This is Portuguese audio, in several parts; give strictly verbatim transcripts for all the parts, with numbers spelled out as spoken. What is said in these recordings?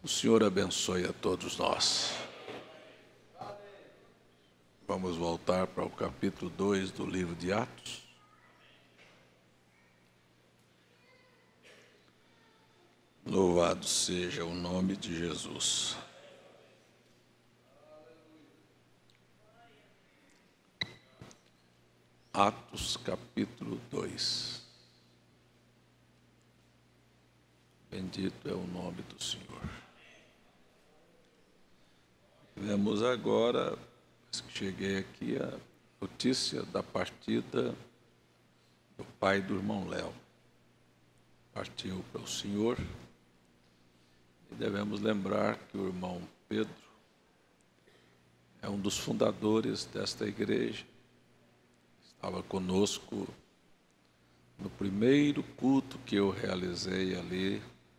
O Senhor abençoe a todos nós. Vamos voltar para o capítulo dois do livro de Atos. Louvado seja o nome de Jesus. Atos capítulo dois. Bendito é o nome do Senhor. Vemos agora, que cheguei aqui, a notícia da partida do pai do irmão Léo. Partiu para o Senhor. E devemos lembrar que o irmão Pedro é um dos fundadores desta igreja. Estava conosco no primeiro culto que eu realizei ali,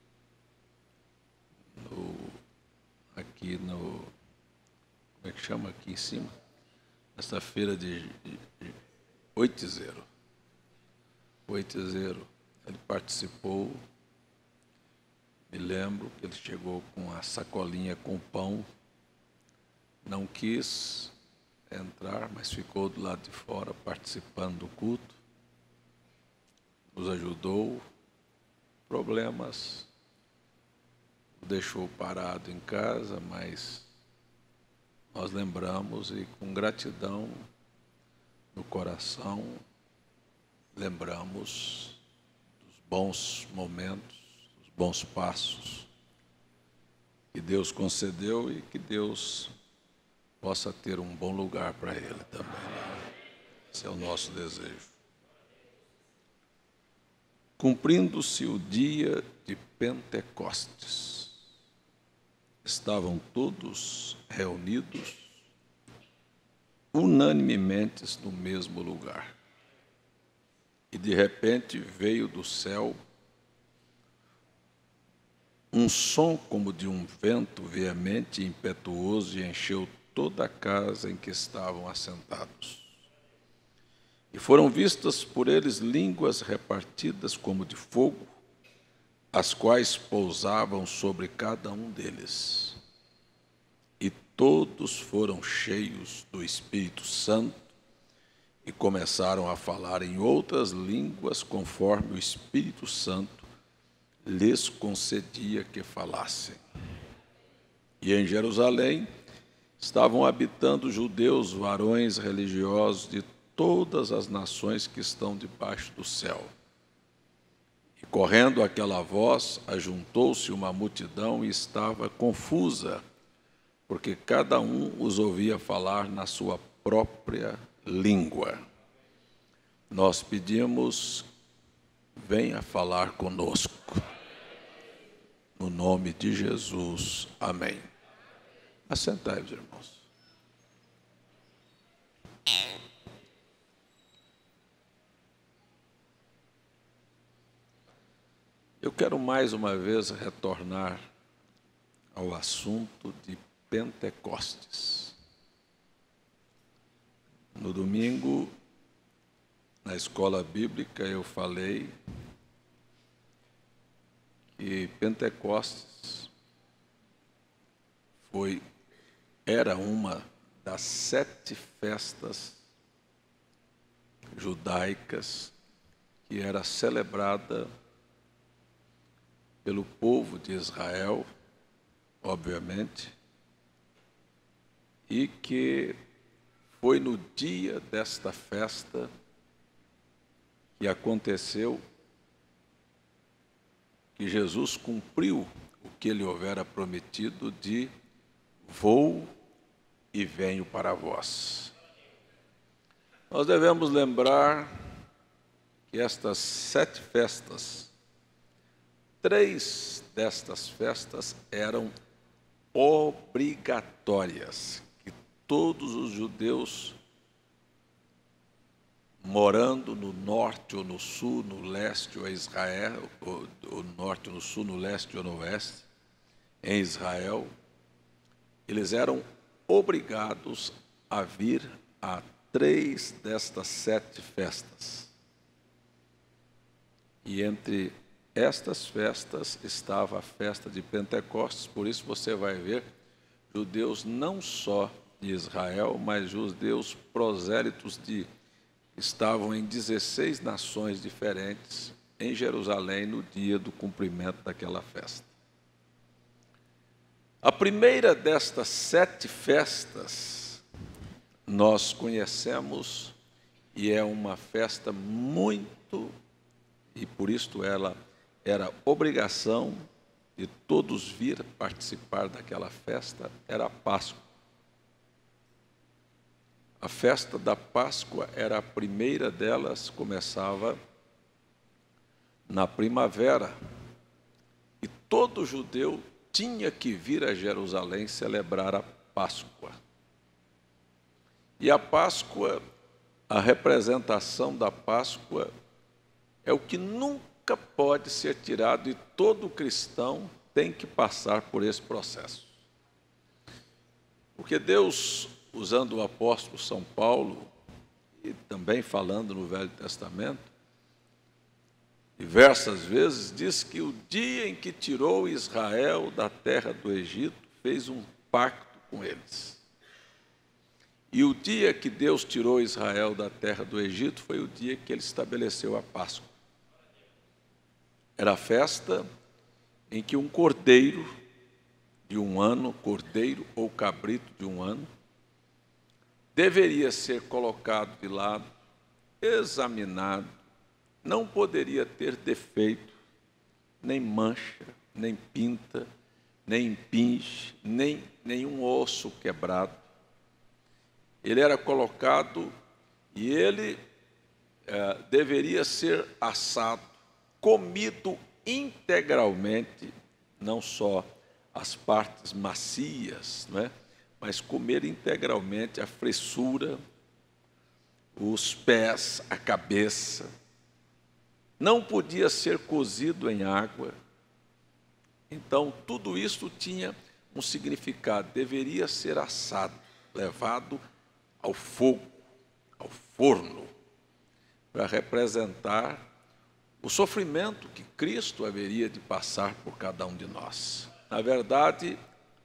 no, aqui no, como é que chama aqui em cima? Nessa feira de, de, de Oitizeiro. Oitizeiro, ele participou, me lembro que ele chegou com a sacolinha com pão, não quis entrar, mas ficou do lado de fora participando do culto, nos ajudou. Problemas o deixou parado em casa, mas nós lembramos e com gratidão no coração lembramos dos bons momentos, dos bons passos que Deus concedeu e que Deus possa ter um bom lugar para ele também. Esse é o nosso desejo. Cumprindo-se o dia de Pentecostes, estavam todos reunidos unanimemente no mesmo lugar. E de repente veio do céu um som como de um vento veemente e impetuoso e encheu toda a casa em que estavam assentados. E foram vistas por eles línguas repartidas como de fogo, as quais pousavam sobre cada um deles. E todos foram cheios do Espírito Santo e começaram a falar em outras línguas conforme o Espírito Santo lhes concedia que falassem. E em Jerusalém estavam habitando judeus, varões religiosos de todas as nações que estão debaixo do céu. E correndo aquela voz, ajuntou-se uma multidão e estava confusa, porque cada um os ouvia falar na sua própria língua. Nós pedimos, venha falar conosco. No nome de Jesus, amém. Assentai-vos, irmãos. Eu quero mais uma vez retornar ao assunto de Pentecostes. No domingo, na escola bíblica, eu falei que Pentecostes foi, era uma das sete festas judaicas que era celebrada pelo povo de Israel, obviamente, e que foi no dia desta festa que aconteceu que Jesus cumpriu o que ele houvera prometido de vou e venho para vós. Nós devemos lembrar que estas sete festas, três destas festas eram obrigatórias, que todos os judeus morando no norte ou no sul, no leste ou Israel, ou, ou no norte ou no sul, no leste ou no oeste, em Israel, eles eram obrigados a vir a três destas sete festas. E entre estas festas estava a festa de Pentecostes, por isso você vai ver judeus não só de Israel, mas judeus prosélitos de estavam em dezesseis nações diferentes em Jerusalém no dia do cumprimento daquela festa. A primeira destas sete festas nós conhecemos e é uma festa muito, e por isso ela era obrigação de todos vir participar daquela festa, era a Páscoa. A festa da Páscoa era a primeira delas, começava na primavera, e todo judeu tinha que vir a Jerusalém celebrar a Páscoa. E a Páscoa, a representação da Páscoa, é o que nunca pode ser tirado e todo cristão tem que passar por esse processo. Porque Deus, usando o apóstolo São Paulo, e também falando no Velho Testamento, diversas vezes diz que o dia em que tirou Israel da terra do Egito, fez um pacto com eles. E o dia que Deus tirou Israel da terra do Egito foi o dia que ele estabeleceu a Páscoa. Era a festa em que um cordeiro de um ano, cordeiro ou cabrito de um ano, deveria ser colocado de lado, examinado, não poderia ter defeito, nem mancha, nem pinta, nem impinge, nem nenhum osso quebrado. Ele era colocado e ele é, deveria ser assado, comido integralmente, não só as partes macias, não é? Mas comer integralmente a fressura, os pés, a cabeça. Não podia ser cozido em água. Então, tudo isso tinha um significado. Deveria ser assado, levado ao fogo, ao forno, para representar o sofrimento que Cristo haveria de passar por cada um de nós. Na verdade,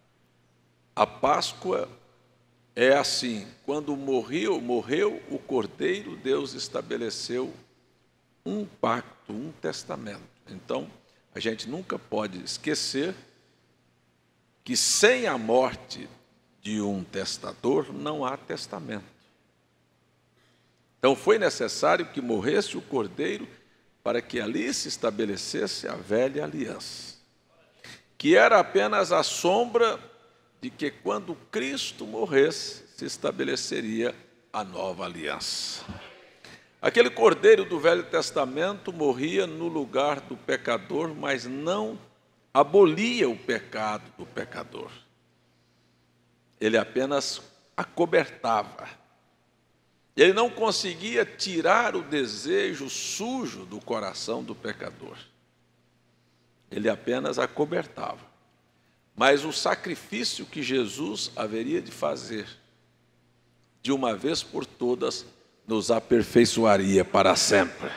a Páscoa é assim: quando morreu, morreu o Cordeiro, Deus estabeleceu um pacto, um testamento. Então, a gente nunca pode esquecer que sem a morte de um testador não há testamento. Então, foi necessário que morresse o Cordeiro para que ali se estabelecesse a velha aliança, que era apenas a sombra de que quando Cristo morresse, se estabeleceria a nova aliança. Aquele cordeiro do Velho Testamento morria no lugar do pecador, mas não abolia o pecado do pecador. Ele apenas acobertava. Ele não conseguia tirar o desejo sujo do coração do pecador. Ele apenas acobertava. Mas o sacrifício que Jesus haveria de fazer, de uma vez por todas, nos aperfeiçoaria para sempre.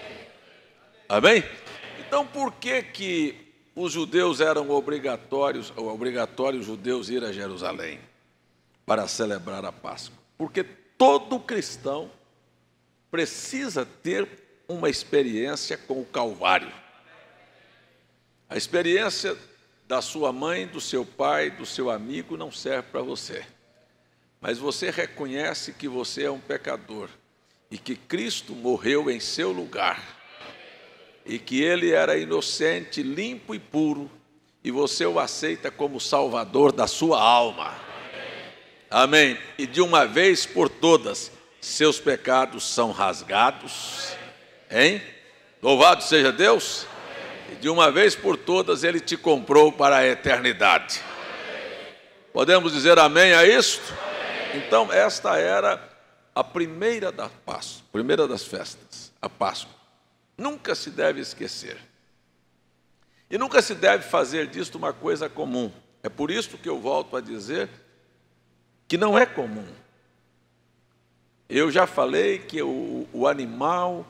Amém? Então, por que que os judeus eram obrigatórios, ou obrigatório os judeus ir a Jerusalém para celebrar a Páscoa? Porque todo cristão precisa ter uma experiência com o Calvário. A experiência da sua mãe, do seu pai, do seu amigo não serve para você. Mas você reconhece que você é um pecador e que Cristo morreu em seu lugar e que Ele era inocente, limpo e puro, e você o aceita como Salvador da sua alma. Amém. E de uma vez por todas, seus pecados são rasgados, hein? Louvado seja Deus. E de uma vez por todas, Ele te comprou para a eternidade. Podemos dizer amém a isto? Então, esta era a primeira da Páscoa, primeira das festas, a Páscoa. Nunca se deve esquecer. E nunca se deve fazer disto uma coisa comum. É por isso que eu volto a dizer que não é comum. Eu já falei que o, o animal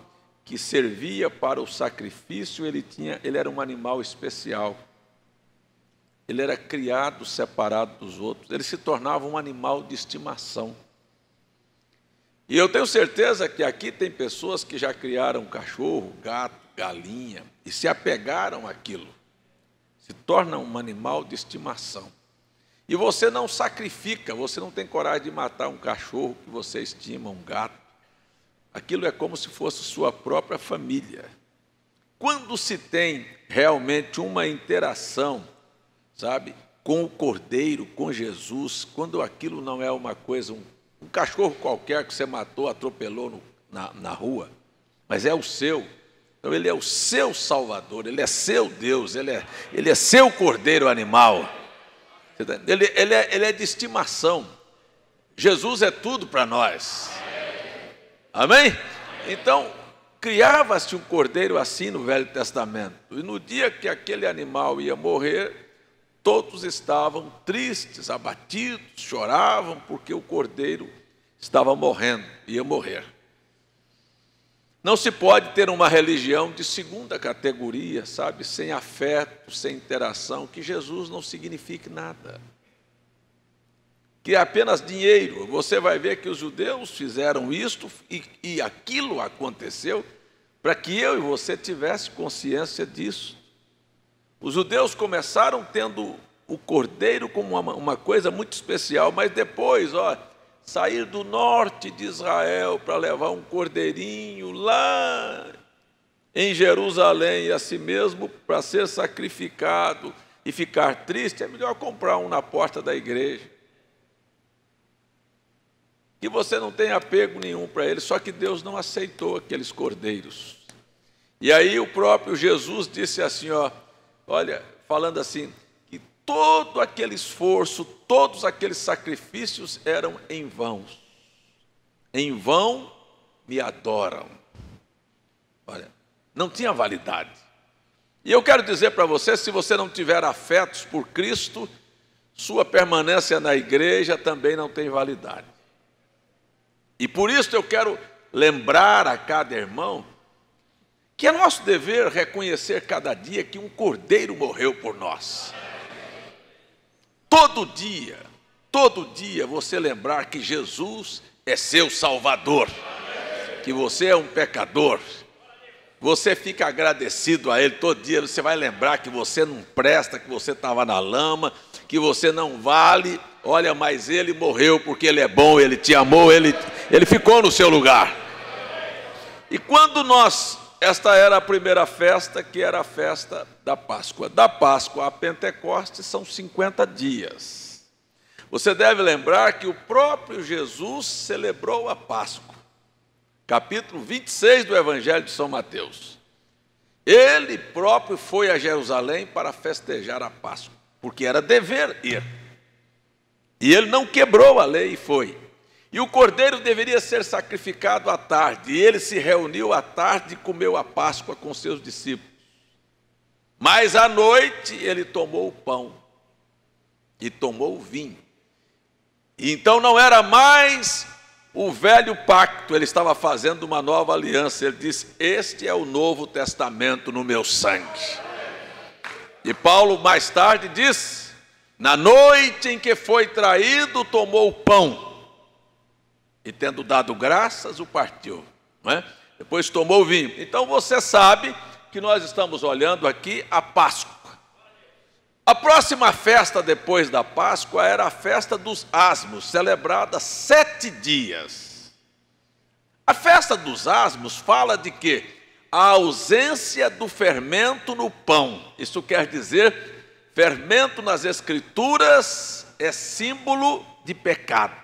que servia para o sacrifício, ele, tinha, ele era um animal especial. Ele era criado separado dos outros, ele se tornava um animal de estimação. E eu tenho certeza que aqui tem pessoas que já criaram cachorro, gato, galinha, e se apegaram àquilo. Se torna um animal de estimação. E você não sacrifica, você não tem coragem de matar um cachorro que você estima, um gato. Aquilo é como se fosse sua própria família. Quando se tem realmente uma interação, sabe, com o Cordeiro, com Jesus, quando aquilo não é uma coisa, um, um cachorro qualquer que você matou, atropelou no, na, na rua, mas é o seu. Então ele é o seu Salvador, ele é seu Deus, ele é, ele é seu Cordeiro animal. Ele, ele, é, ele é de estimação. Jesus é tudo para nós. Amém? Então, criava-se um cordeiro assim no Velho Testamento. E no dia que aquele animal ia morrer, todos estavam tristes, abatidos, choravam, porque o cordeiro estava morrendo, ia morrer. Não se pode ter uma religião de segunda categoria, sabe, sem afeto, sem interação, que Jesus não signifique nada. Que é apenas dinheiro. Você vai ver que os judeus fizeram isto e, e aquilo aconteceu para que eu e você tivesse consciência disso. Os judeus começaram tendo o cordeiro como uma, uma coisa muito especial, mas depois, ó, sair do norte de Israel para levar um cordeirinho lá em Jerusalém e assim mesmo para ser sacrificado e ficar triste, é melhor comprar um na porta da igreja. Que você não tem apego nenhum para ele, só que Deus não aceitou aqueles cordeiros. E aí o próprio Jesus disse assim, ó, olha, falando assim, que todo aquele esforço, todos aqueles sacrifícios eram em vão. Em vão me adoram. Olha, não tinha validade. E eu quero dizer para você, se você não tiver afetos por Cristo, sua permanência na igreja também não tem validade. E por isso eu quero lembrar a cada irmão que é nosso dever reconhecer cada dia que um cordeiro morreu por nós. Todo dia, todo dia você lembrar que Jesus é seu Salvador, que você é um pecador. Você fica agradecido a Ele todo dia, você vai lembrar que você não presta, que você estava na lama, que você não vale. Olha, mas Ele morreu porque Ele é bom, Ele te amou, Ele, Ele ficou no seu lugar. E quando nós, esta era a primeira festa, que era a festa da Páscoa. Da Páscoa a Pentecostes são cinquenta dias. Você deve lembrar que o próprio Jesus celebrou a Páscoa. Capítulo vinte e seis do Evangelho de São Mateus. Ele próprio foi a Jerusalém para festejar a Páscoa, porque era dever ir. E ele não quebrou a lei e foi. E o cordeiro deveria ser sacrificado à tarde. E ele se reuniu à tarde e comeu a Páscoa com seus discípulos. Mas à noite ele tomou o pão e tomou o vinho. E então não era mais o velho pacto, ele estava fazendo uma nova aliança. Ele disse, este é o novo testamento no meu sangue. E Paulo mais tarde diz, na noite em que foi traído, tomou o pão. E tendo dado graças, o partiu. Não é? Depois tomou o vinho. Então você sabe que nós estamos olhando aqui a Páscoa. A próxima festa depois da Páscoa era a festa dos asmos, celebrada sete dias. A festa dos asmos fala de quê? A ausência do fermento no pão. Isso quer dizer, fermento nas Escrituras é símbolo de pecado.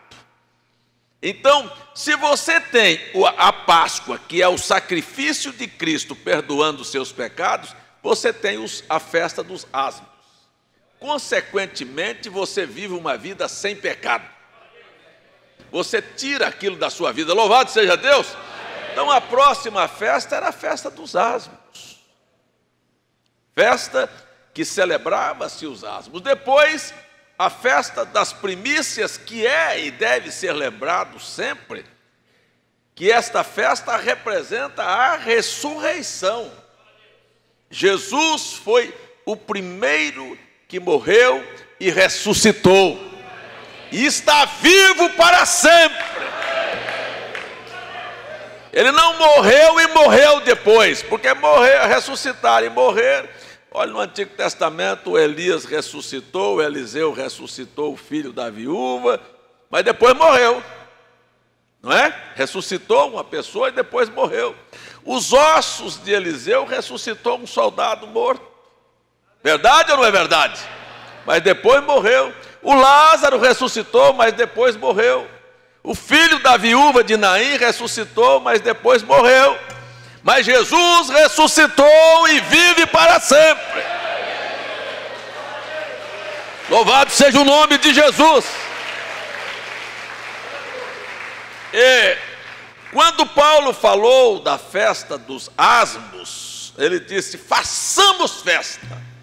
Então, se você tem a Páscoa, que é o sacrifício de Cristo perdoando os seus pecados, você tem a festa dos asmos. Consequentemente, você vive uma vida sem pecado. Você tira aquilo da sua vida. Louvado seja Deus! Então, a próxima festa era a festa dos asmos. Festa que celebrava-se os asmos. Depois, a festa das primícias, que é e deve ser lembrado sempre, que esta festa representa a ressurreição. Jesus foi o primeiro que morreu e ressuscitou, e está vivo para sempre. Ele não morreu e morreu depois, porque morrer, ressuscitar e morrer, olha, no Antigo Testamento Elias ressuscitou, Eliseu ressuscitou o filho da viúva, mas depois morreu, não é? Ressuscitou uma pessoa e depois morreu. Os ossos de Eliseu ressuscitou um soldado morto, verdade ou não é verdade? Mas depois morreu. O Lázaro ressuscitou, mas depois morreu. O filho da viúva de Naim ressuscitou, mas depois morreu. Mas Jesus ressuscitou e vive para sempre. Louvado seja o nome de Jesus. E quando Paulo falou da festa dos asmos, ele disse: façamos festa.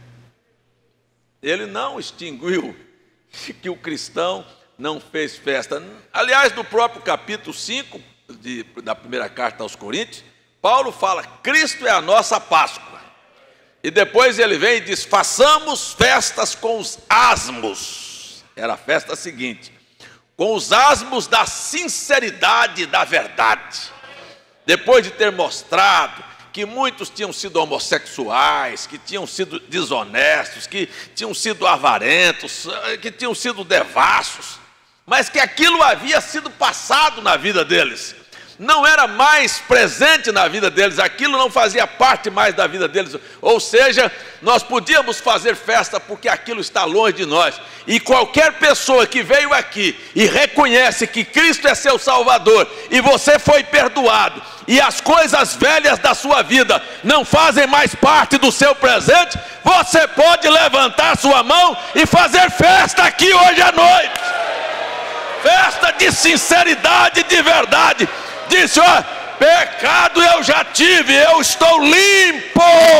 Ele não extinguiu que o cristão não fez festa. Aliás, no próprio capítulo cinco de, da primeira carta aos Coríntios, Paulo fala: Cristo é a nossa Páscoa. E depois ele vem e diz: façamos festas com os asmos. Era a festa seguinte: com os asmos da sinceridade e da verdade. Depois de ter mostrado que muitos tinham sido homossexuais, que tinham sido desonestos, que tinham sido avarentos, que tinham sido devassos, mas que aquilo havia sido passado na vida deles, não era mais presente na vida deles, aquilo não fazia parte mais da vida deles, ou seja, nós podíamos fazer festa porque aquilo está longe de nós, e qualquer pessoa que veio aqui e reconhece que Cristo é seu Salvador, e você foi perdoado, e as coisas velhas da sua vida não fazem mais parte do seu presente, você pode levantar sua mão e fazer festa aqui hoje à noite, festa de sinceridade e de verdade. Disse: ó, pecado eu já tive, eu estou limpo.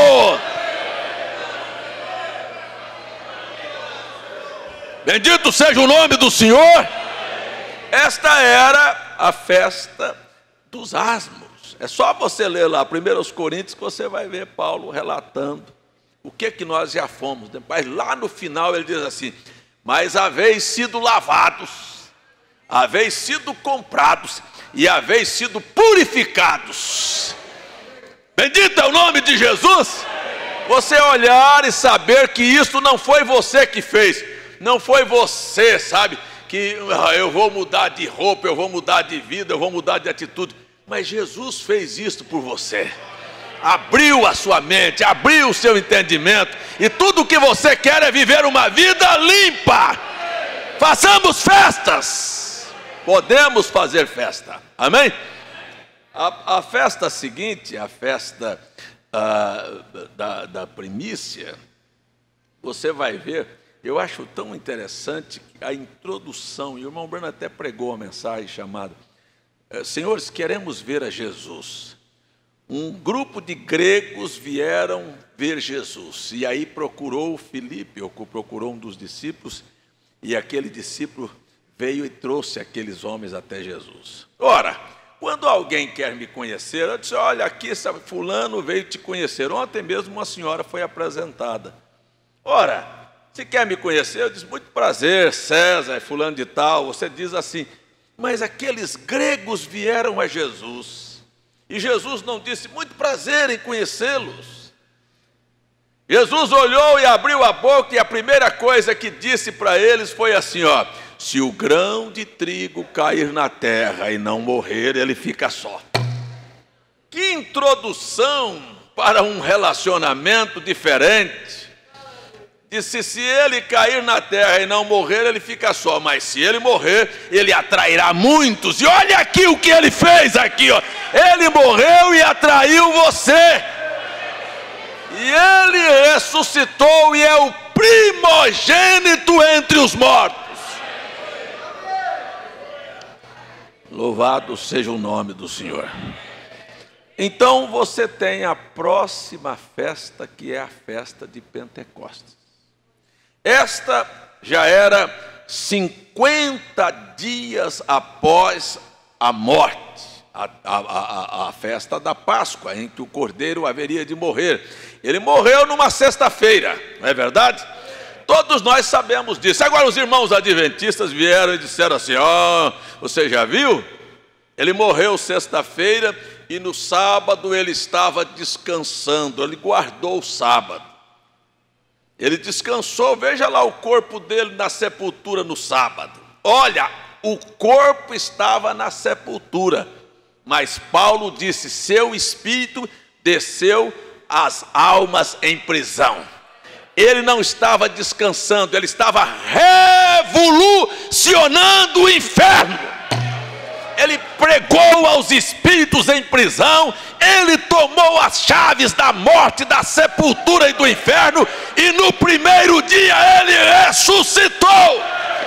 Bendito seja o nome do Senhor. Esta era a festa dos asmos. É só você ler lá primeiro Coríntios que você vai ver Paulo relatando o que que nós já fomos. Mas lá no final ele diz assim: mas haveis sido lavados, haveis sido comprados e haveis sido purificados. Bendito é o nome de Jesus. Você olhar e saber que isso não foi você que fez, não foi você, sabe, que ah, eu vou mudar de roupa, eu vou mudar de vida, eu vou mudar de atitude, mas Jesus fez isso por você, abriu a sua mente, abriu o seu entendimento, e tudo o que você quer é viver uma vida limpa. Façamos festas. Podemos fazer festa, amém? A, a festa seguinte, a festa ah, da, da primícia, você vai ver, eu acho tão interessante a introdução, e o irmão Bruno até pregou uma mensagem chamada Senhores, queremos ver a Jesus. Um grupo de gregos vieram ver Jesus, e aí procurou Filipe, ou procurou um dos discípulos, e aquele discípulo veio e trouxe aqueles homens até Jesus. Ora, quando alguém quer me conhecer, eu disse: olha, aqui fulano veio te conhecer. Ontem mesmo uma senhora foi apresentada. Ora, se quer me conhecer, eu disse: muito prazer, César, fulano de tal. Você diz assim: mas aqueles gregos vieram a Jesus, e Jesus não disse: muito prazer em conhecê-los. Jesus olhou e abriu a boca, e a primeira coisa que disse para eles foi assim: ó, se o grão de trigo cair na terra e não morrer, ele fica só. Que introdução para um relacionamento diferente. Disse: se ele cair na terra e não morrer, ele fica só, mas se ele morrer, ele atrairá muitos. E olha aqui o que ele fez aqui, ó. Ele morreu e atraiu você. E ele ressuscitou e é o primogênito entre os mortos. Louvado seja o nome do Senhor. Então você tem a próxima festa, que é a festa de Pentecostes. Esta já era cinquenta dias após a morte, a, a, a, a festa da Páscoa, em que o cordeiro haveria de morrer. Ele morreu numa sexta-feira, não é verdade? Todos nós sabemos disso. Agora os irmãos adventistas vieram e disseram assim: ó, oh, você já viu? Ele morreu sexta-feira e no sábado ele estava descansando, ele guardou o sábado. Ele descansou, veja lá o corpo dele na sepultura no sábado. Olha, o corpo estava na sepultura, mas Paulo disse: seu espírito desceu às almas em prisão. Ele não estava descansando, ele estava revolucionando o inferno. Ele pregou aos espíritos em prisão, ele tomou as chaves da morte, da sepultura e do inferno, e no primeiro dia ele ressuscitou.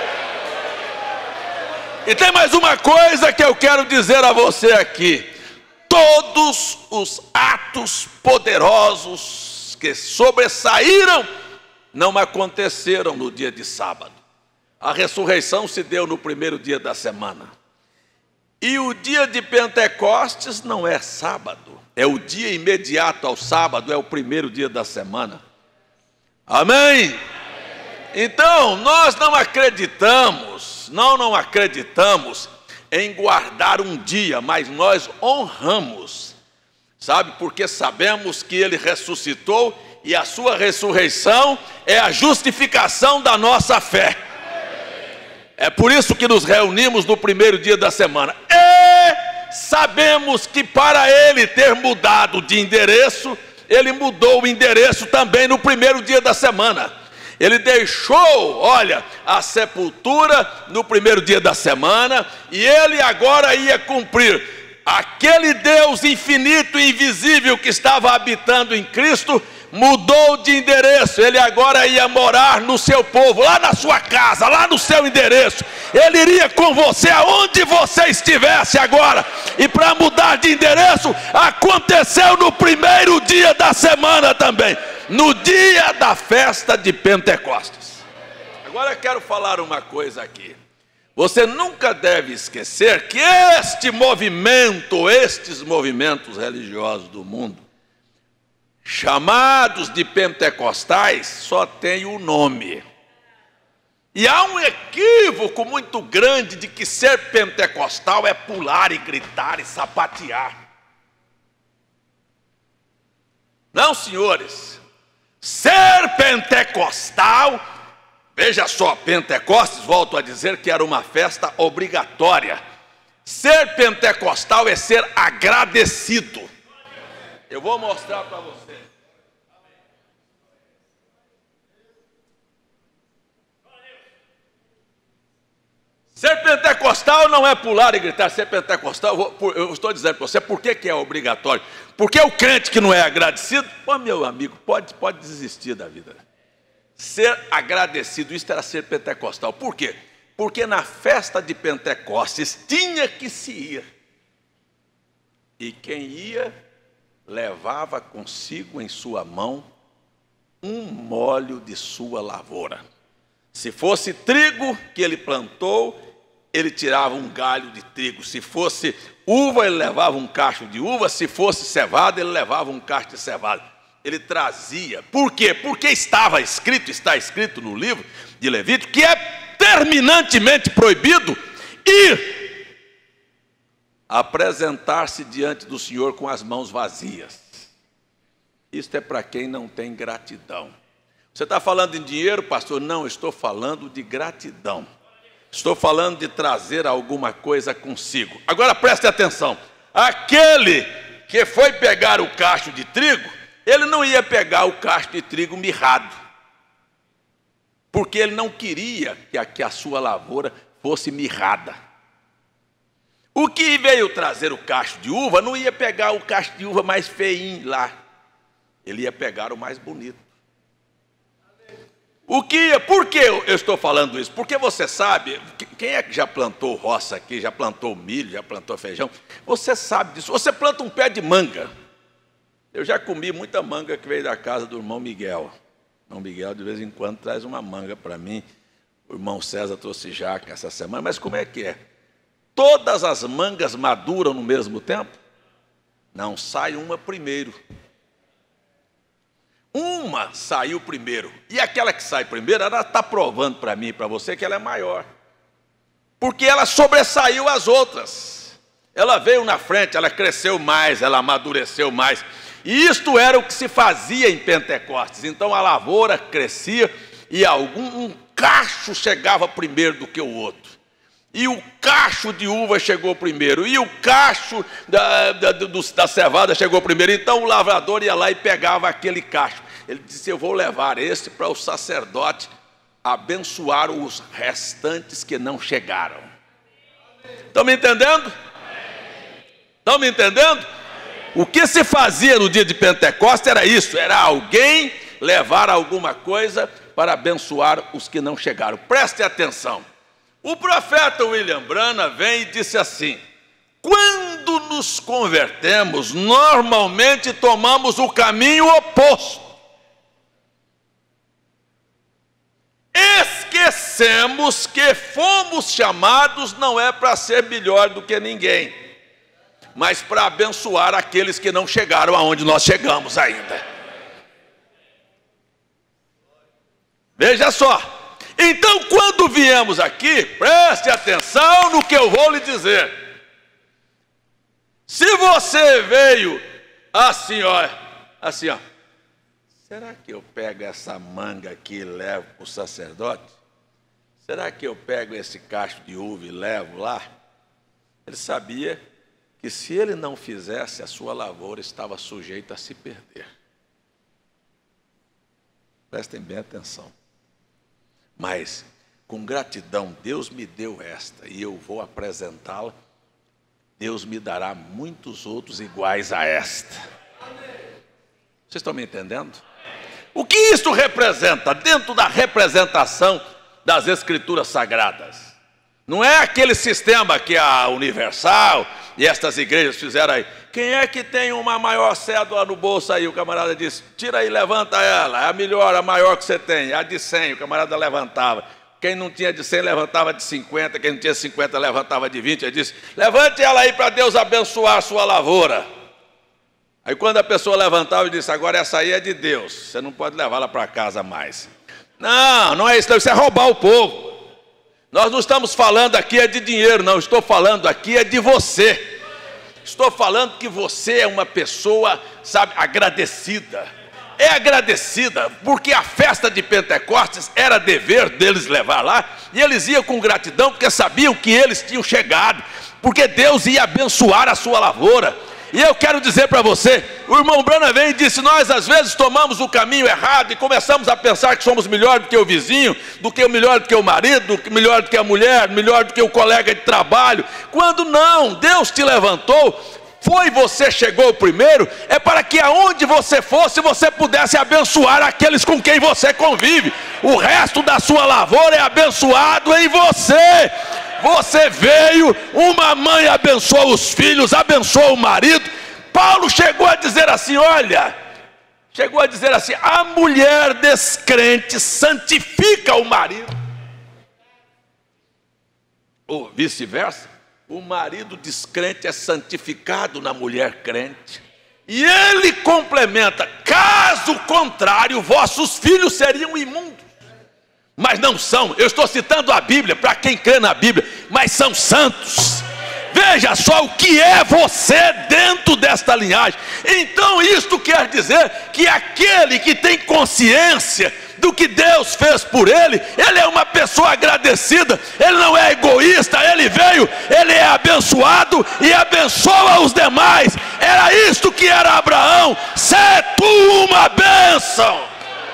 E tem mais uma coisa que eu quero dizer a você aqui: todos os atos poderosos que sobressaíram não aconteceram no dia de sábado. A ressurreição se deu no primeiro dia da semana. E o dia de Pentecostes não é sábado, é o dia imediato ao sábado, é o primeiro dia da semana. Amém? Então, nós não acreditamos, não, não acreditamos em guardar um dia, mas nós honramos, sabe, porque sabemos que ele ressuscitou e a sua ressurreição é a justificação da nossa fé. É por isso que nos reunimos no primeiro dia da semana. E sabemos que para ele ter mudado de endereço, ele mudou o endereço também no primeiro dia da semana. Ele deixou, olha, a sepultura no primeiro dia da semana, e ele agora ia cumprir aquele Deus infinito e invisível que estava habitando em Cristo. Mudou de endereço, ele agora ia morar no seu povo, lá na sua casa, lá no seu endereço. Ele iria com você aonde você estivesse agora. E para mudar de endereço, aconteceu no primeiro dia da semana também, no dia da festa de Pentecostes. Agora eu quero falar uma coisa aqui. Você nunca deve esquecer que este movimento, estes movimentos religiosos do mundo, chamados de pentecostais, só tem o nome. E há um equívoco muito grande de que ser pentecostal é pular e gritar e sapatear. Não, senhores. Ser pentecostal, veja só, Pentecostes, volto a dizer que era uma festa obrigatória. Ser pentecostal é ser agradecido. Eu vou mostrar para você. Ser pentecostal não é pular e gritar. Ser pentecostal, eu, vou, eu estou dizendo para você, por que, que é obrigatório? Porque o crente que não é agradecido, pô, meu amigo, pode, pode desistir da vida. Ser agradecido, isso era ser pentecostal. Por quê? Porque na festa de Pentecostes tinha que se ir. E quem ia levava consigo em sua mão um molho de sua lavoura. Se fosse trigo que ele plantou, ele tirava um galho de trigo. Se fosse uva, ele levava um cacho de uva. Se fosse cevada, ele levava um cacho de cevada. Ele trazia. Por quê? Porque estava escrito, está escrito no livro de Levítico, que é terminantemente proibido ir apresentar-se diante do Senhor com as mãos vazias. Isto é para quem não tem gratidão. Você está falando em dinheiro, pastor? Não, estou falando de gratidão. Estou falando de trazer alguma coisa consigo. Agora preste atenção. Aquele que foi pegar o cacho de trigo, ele não ia pegar o cacho de trigo mirrado, porque ele não queria que a, que a sua lavoura fosse mirrada. O que veio trazer o cacho de uva não ia pegar o cacho de uva mais feinho lá, ele ia pegar o mais bonito. O que ia, por que eu estou falando isso? Porque você sabe, quem é que já plantou roça aqui, já plantou milho, já plantou feijão? Você sabe disso. Você planta um pé de manga. Eu já comi muita manga que veio da casa do irmão Miguel. O irmão Miguel de vez em quando traz uma manga para mim. O irmão César trouxe jaca essa semana, mas como é que é? todas as mangas maduram no mesmo tempo? Não, sai uma primeiro. Uma saiu primeiro. E aquela que sai primeiro, ela está provando para mim e para você que ela é maior. Porque ela sobressaiu as outras. Ela veio na frente, ela cresceu mais, ela amadureceu mais. E isto era o que se fazia em Pentecostes. Então a lavoura crescia e algum um cacho chegava primeiro do que o outro. E o cacho de uva chegou primeiro, e o cacho da, da, do, da cevada chegou primeiro. Então o lavrador ia lá e pegava aquele cacho. Ele disse: eu vou levar esse para o sacerdote abençoar os restantes que não chegaram. Estão me entendendo? Estão me entendendo? O que se fazia no dia de Pentecostes era isso, era alguém levar alguma coisa para abençoar os que não chegaram. Preste atenção. O profeta William Branham vem e disse assim: quando nos convertemos, normalmente tomamos o caminho oposto. Esquecemos que fomos chamados não é para ser melhor do que ninguém, mas para abençoar aqueles que não chegaram aonde nós chegamos ainda. Veja só. Então, quando viemos aqui, preste atenção no que eu vou lhe dizer. Se você veio assim, ó, assim, ó, será que eu pego essa manga aqui e levo para o sacerdote? Será que eu pego esse cacho de uva e levo lá? Ele sabia que se ele não fizesse, a sua lavoura estava sujeita a se perder. Prestem bem atenção. Mas, com gratidão, Deus me deu esta, e eu vou apresentá-la. Deus me dará muitos outros iguais a esta. Vocês estão me entendendo? O que isso representa dentro da representação das Escrituras Sagradas? Não é aquele sistema que a Universal e estas igrejas fizeram aí. Quem é que tem uma maior cédula no bolso aí? O camarada disse: tira aí, levanta ela. É a melhor, a maior que você tem. É a de cem, o camarada levantava. Quem não tinha de cem, levantava de cinquenta. Quem não tinha cinquenta, levantava de vinte. Ele disse: levante ela aí para Deus abençoar a sua lavoura. Aí quando a pessoa levantava, ele disse: agora essa aí é de Deus. Você não pode levá-la para casa mais. Não, não é isso. Isso é roubar o povo. Nós não estamos falando aqui é de dinheiro, não. Estou falando aqui é de você. Estou falando que você é uma pessoa, sabe, agradecida. É agradecida porque a festa de Pentecostes era dever deles levar lá. E eles iam com gratidão porque sabiam que eles tinham chegado. Porque Deus ia abençoar a sua lavoura. E eu quero dizer para você, o irmão Branham veio e disse: nós às vezes tomamos o caminho errado e começamos a pensar que somos melhor do que o vizinho, do que o melhor do que o marido, do que melhor do que a mulher, melhor do que o colega de trabalho, quando não, Deus te levantou, foi você chegou primeiro, é para que aonde você fosse, você pudesse abençoar aqueles com quem você convive. O resto da sua lavoura é abençoado em você. Você veio, uma mãe abençoou os filhos, abençoou o marido. Paulo chegou a dizer assim, olha, chegou a dizer assim, a mulher descrente santifica o marido. Ou vice-versa, o marido descrente é santificado na mulher crente. E ele complementa, caso contrário, vossos filhos seriam imundos. Mas não são, eu estou citando a Bíblia, para quem crê na Bíblia, mas são santos. Veja só o que é você dentro desta linhagem. Então isto quer dizer que aquele que tem consciência do que Deus fez por ele, ele é uma pessoa agradecida, ele não é egoísta, ele veio, ele é abençoado e abençoa os demais. Era isto que era Abraão, sê tu uma bênção.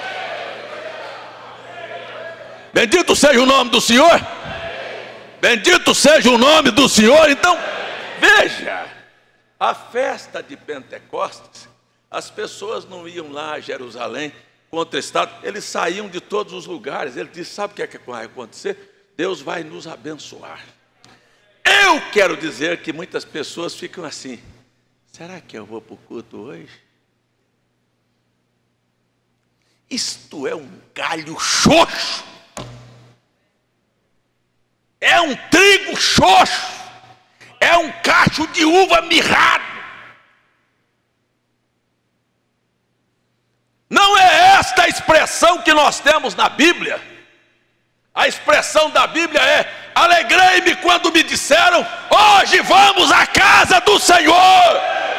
Bendito seja o nome do Senhor. Bendito seja o nome do Senhor. Então, veja, a festa de Pentecostes, as pessoas não iam lá a Jerusalém contra o Estado, eles saíam de todos os lugares. Ele disse, sabe o que é que vai acontecer? Deus vai nos abençoar. Eu quero dizer que muitas pessoas ficam assim, será que eu vou para o culto hoje? Isto é um galho xoxo. É um trigo xoxo. cacho de uva mirrado. Não é esta a expressão que nós temos na Bíblia. A expressão da Bíblia é: alegrei-me quando me disseram, hoje vamos à casa do Senhor.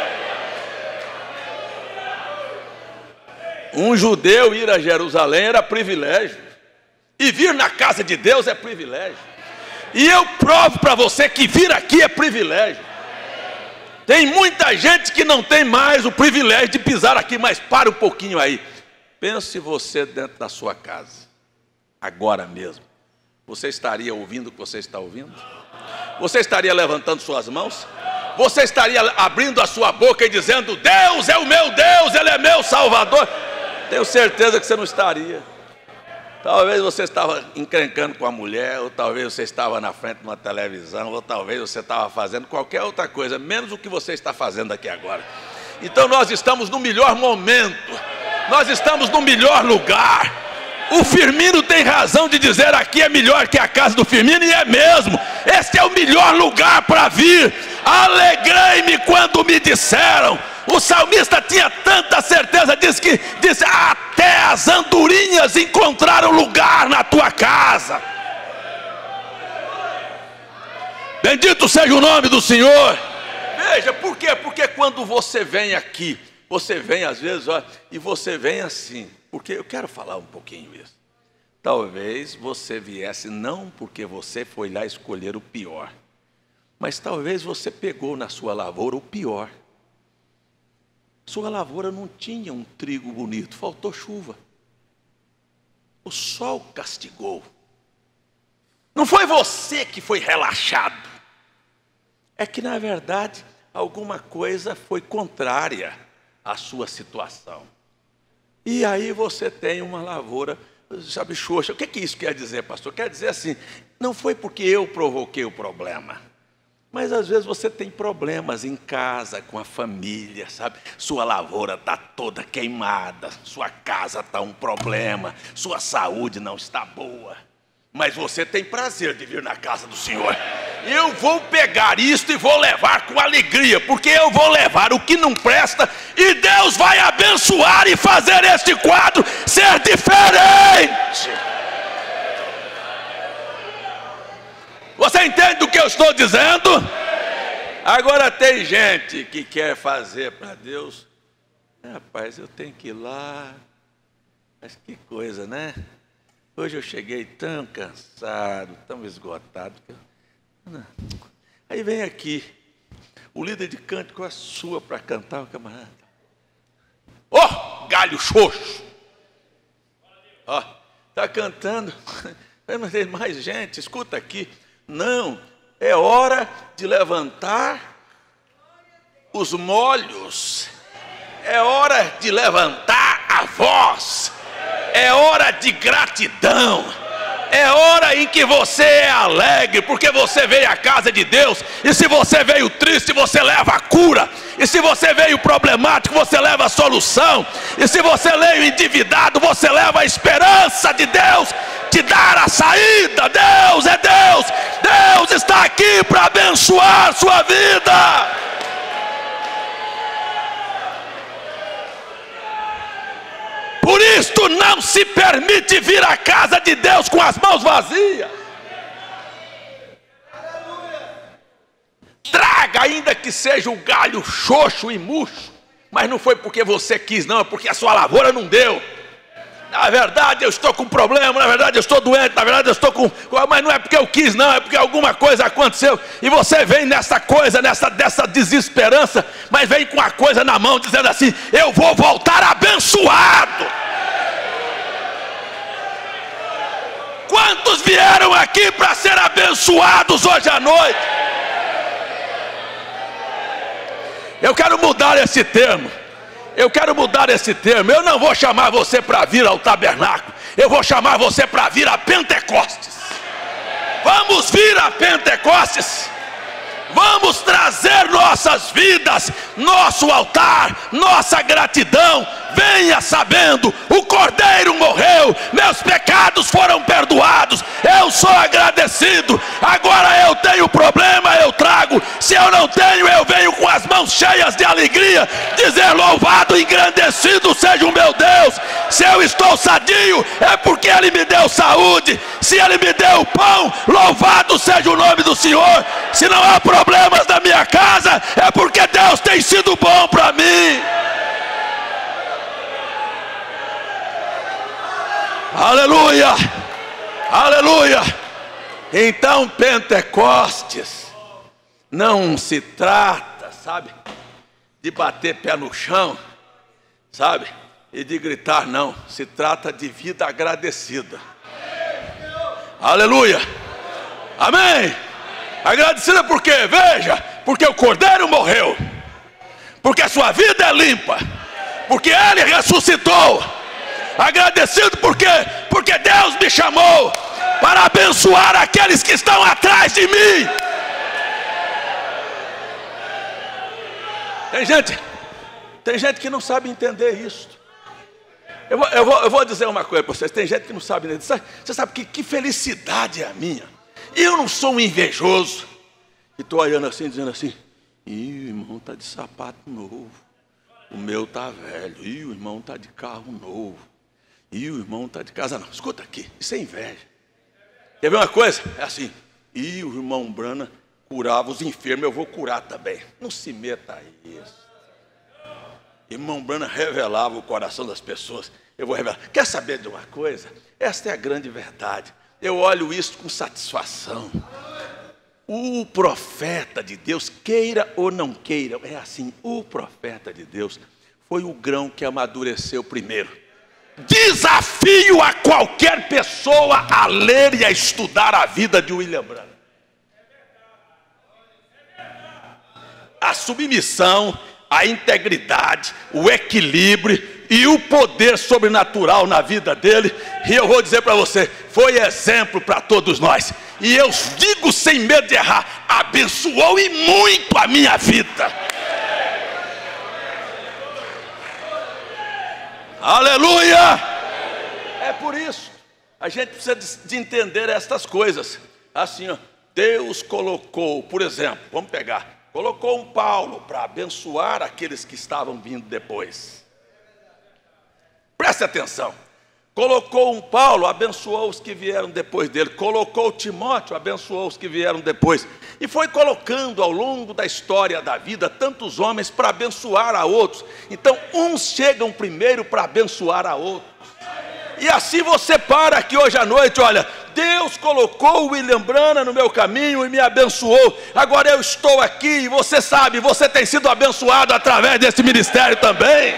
Um judeu ir a Jerusalém era privilégio, e vir na casa de Deus é privilégio. E eu provo para você que vir aqui é privilégio. Tem muita gente que não tem mais o privilégio de pisar aqui, mas para um pouquinho aí. Pense você dentro da sua casa, agora mesmo. Você estaria ouvindo o que você está ouvindo? Você estaria levantando suas mãos? Você estaria abrindo a sua boca e dizendo, Deus é o meu Deus, Ele é meu Salvador? Tenho certeza que você não estaria. Talvez você estava encrencando com a mulher, ou talvez você estava na frente de uma televisão, ou talvez você estava fazendo qualquer outra coisa, menos o que você está fazendo aqui agora. Então nós estamos no melhor momento, nós estamos no melhor lugar. O Firmino tem razão de dizer aqui é melhor que a casa do Firmino, e é mesmo. Este é o melhor lugar para vir. Alegrei-me quando me disseram. O salmista tinha tanta certeza, disse que disse, até as andorinhas encontraram lugar na tua casa. Bendito seja o nome do Senhor. Veja, por quê? Porque quando você vem aqui, você vem às vezes, ó, e você vem assim, porque eu quero falar um pouquinho isso. Talvez você viesse não porque você foi lá escolher o pior, mas talvez você pegou na sua lavoura o pior. Sua lavoura não tinha um trigo bonito, faltou chuva. O sol castigou. Não foi você que foi relaxado. É que, na verdade, alguma coisa foi contrária à sua situação. E aí você tem uma lavoura, sabe, xoxa. O que que isso quer dizer, pastor? Quer dizer assim, não foi porque eu provoquei o problema. Mas às vezes você tem problemas em casa, com a família, sabe? Sua lavoura está toda queimada, sua casa está um problema, sua saúde não está boa. Mas você tem prazer de vir na casa do Senhor. Eu vou pegar isto e vou levar com alegria, porque eu vou levar o que não presta e Deus vai abençoar e fazer este quadro ser diferente. Você entende o que eu estou dizendo? Agora tem gente que quer fazer para Deus. Rapaz, eu tenho que ir lá. Mas que coisa, né? Hoje eu cheguei tão cansado, tão esgotado. Que eu... Aí vem aqui, o líder de cântico é sua para cantar, o camarada. Ó, oh, galho xoxo! Ó, oh, está cantando. Mas tem mais gente, escuta aqui. Não, é hora de levantar os molhos, é hora de levantar a voz, é hora de gratidão, é hora em que você é alegre, porque você veio à casa de Deus, e se você veio triste, você leva a cura, e se você veio problemático, você leva a solução, e se você veio endividado, você leva a esperança de Deus te dar a saída. Deus é Deus, Deus está aqui para abençoar sua vida. Por isto não se permite vir à casa de Deus com as mãos vazias. Traga, ainda que seja um galho xoxo e murcho, mas não foi porque você quis, não, é porque a sua lavoura não deu. Na verdade eu estou com problema, na verdade eu estou doente, na verdade eu estou com... Mas não é porque eu quis, não, é porque alguma coisa aconteceu. E você vem nessa coisa, nessa, dessa desesperança, mas vem com a coisa na mão, dizendo assim, eu vou voltar abençoado. Quantos vieram aqui para ser abençoados hoje à noite? Eu quero mudar esse termo. Eu quero mudar esse termo. Eu não vou chamar você para vir ao tabernáculo. Eu vou chamar você para vir a Pentecostes. Vamos vir a Pentecostes. Vamos trazer nossas vidas, nosso altar, nossa gratidão. Venha sabendo, o Cordeiro morreu, meus pecados foram perdoados, eu sou agradecido. Agora eu tenho problema, eu trago diabo. Se eu não tenho, eu venho com as mãos cheias de alegria, dizer: louvado e engrandecido seja o meu Deus. Se eu estou sadio, é porque Ele me deu saúde. Se Ele me deu pão, louvado seja o nome do Senhor. Se não há problemas na minha casa, é porque Deus tem sido bom para mim. Aleluia, aleluia. Então Pentecostes não se trata, sabe, de bater pé no chão, sabe, e de gritar, não. Se trata de vida agradecida. Aleluia, amém. Agradecida por quê? Veja, porque o Cordeiro morreu, porque a sua vida é limpa, porque Ele ressuscitou. Agradecido por quê? Porque Deus me chamou para abençoar aqueles que estão atrás de mim. Tem gente, tem gente que não sabe entender isso. Eu vou, eu vou, eu vou dizer uma coisa para vocês. Tem gente que não sabe entender. Você, você sabe que, que felicidade é a minha? Eu não sou um invejoso e estou olhando assim, dizendo assim: ih, o irmão está de sapato novo, o meu está velho. Ih, o irmão está de carro novo. E o irmão está de casa. Não, escuta aqui, isso é inveja. Quer ver uma coisa? É assim: e o irmão Brana curava os enfermos, eu vou curar também. Não se meta a isso. Irmão Brana revelava o coração das pessoas, eu vou revelar. Quer saber de uma coisa? Esta é a grande verdade. Eu olho isso com satisfação. O profeta de Deus, queira ou não queira, é assim: o profeta de Deus foi o grão que amadureceu primeiro. Desafio a qualquer pessoa a ler e a estudar a vida de William Branham. A submissão, a integridade, o equilíbrio e o poder sobrenatural na vida dele. E eu vou dizer para você, foi exemplo para todos nós. E eu digo sem medo de errar, abençoou e muito a minha vida. Aleluia! É por isso, a gente precisa de, de entender estas coisas. Assim, ó, Deus colocou, por exemplo, vamos pegar, colocou um Paulo para abençoar aqueles que estavam vindo depois. Preste atenção. Colocou um Paulo, abençoou os que vieram depois dele. Colocou Timóteo, abençoou os que vieram depois. E foi colocando ao longo da história da vida tantos homens para abençoar a outros. Então uns chegam primeiro para abençoar a outros. E assim você para aqui hoje à noite: olha, Deus colocou o William Branham no meu caminho e me abençoou. Agora eu estou aqui e você sabe, você tem sido abençoado através desse ministério também.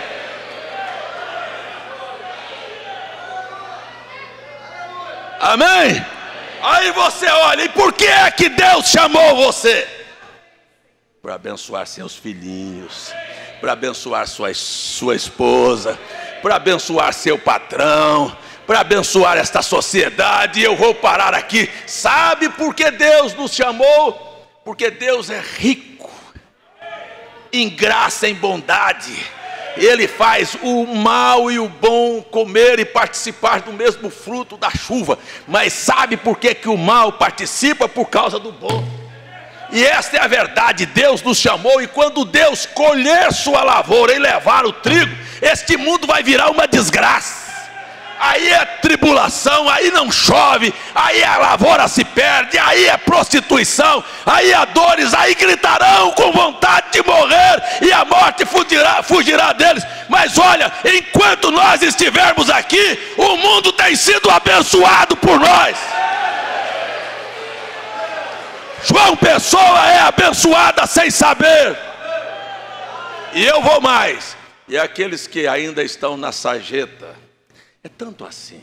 Amém? Aí você olha, e por que é que Deus chamou você? Para abençoar seus filhinhos, para abençoar sua, sua esposa, para abençoar seu patrão, para abençoar esta sociedade. E eu vou parar aqui. Sabe por que Deus nos chamou? Porque Deus é rico em graça, em bondade. Ele faz o mal e o bom comer e participar do mesmo fruto da chuva. Mas sabe por que, que o mal participa? Por causa do bom. E esta é a verdade. Deus nos chamou, e quando Deus colher sua lavoura e levar o trigo, este mundo vai virar uma desgraça. Aí é tribulação, aí não chove, aí a lavoura se perde, aí é prostituição, aí há dores, aí gritarão com vontade de morrer, e a morte fugirá, fugirá deles. Mas olha, enquanto nós estivermos aqui, o mundo tem sido abençoado por nós. João Pessoa é abençoada sem saber. E eu vou mais. E aqueles que ainda estão na sarjeta, é tanto assim,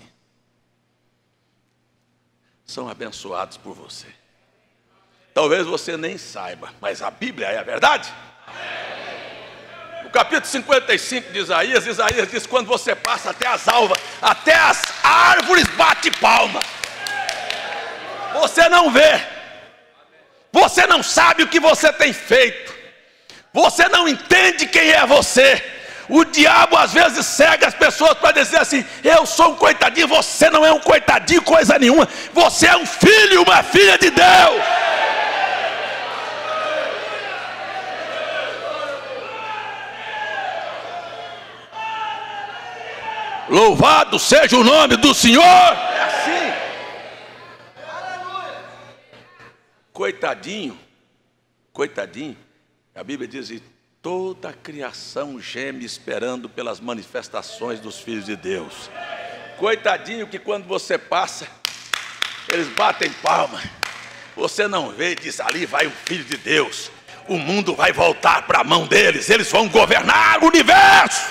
são abençoados por você. Talvez você nem saiba, mas a Bíblia é a verdade. No capítulo cinquenta e cinco de Isaías, Isaías diz: quando você passa até as alvas, até as árvores bate palma. Você não vê, você não sabe o que você tem feito, você não entende quem é você. O diabo às vezes cega as pessoas para dizer assim: eu sou um coitadinho. Você não é um coitadinho coisa nenhuma. Você é um filho, uma filha de Deus. Louvado seja o nome do Senhor. É assim. Coitadinho, coitadinho, a Bíblia diz: e toda a criação geme esperando pelas manifestações dos filhos de Deus. Coitadinho que quando você passa, eles batem palma, você não vê e diz: ali vai um filho de Deus, o mundo vai voltar para a mão deles, eles vão governar o universo.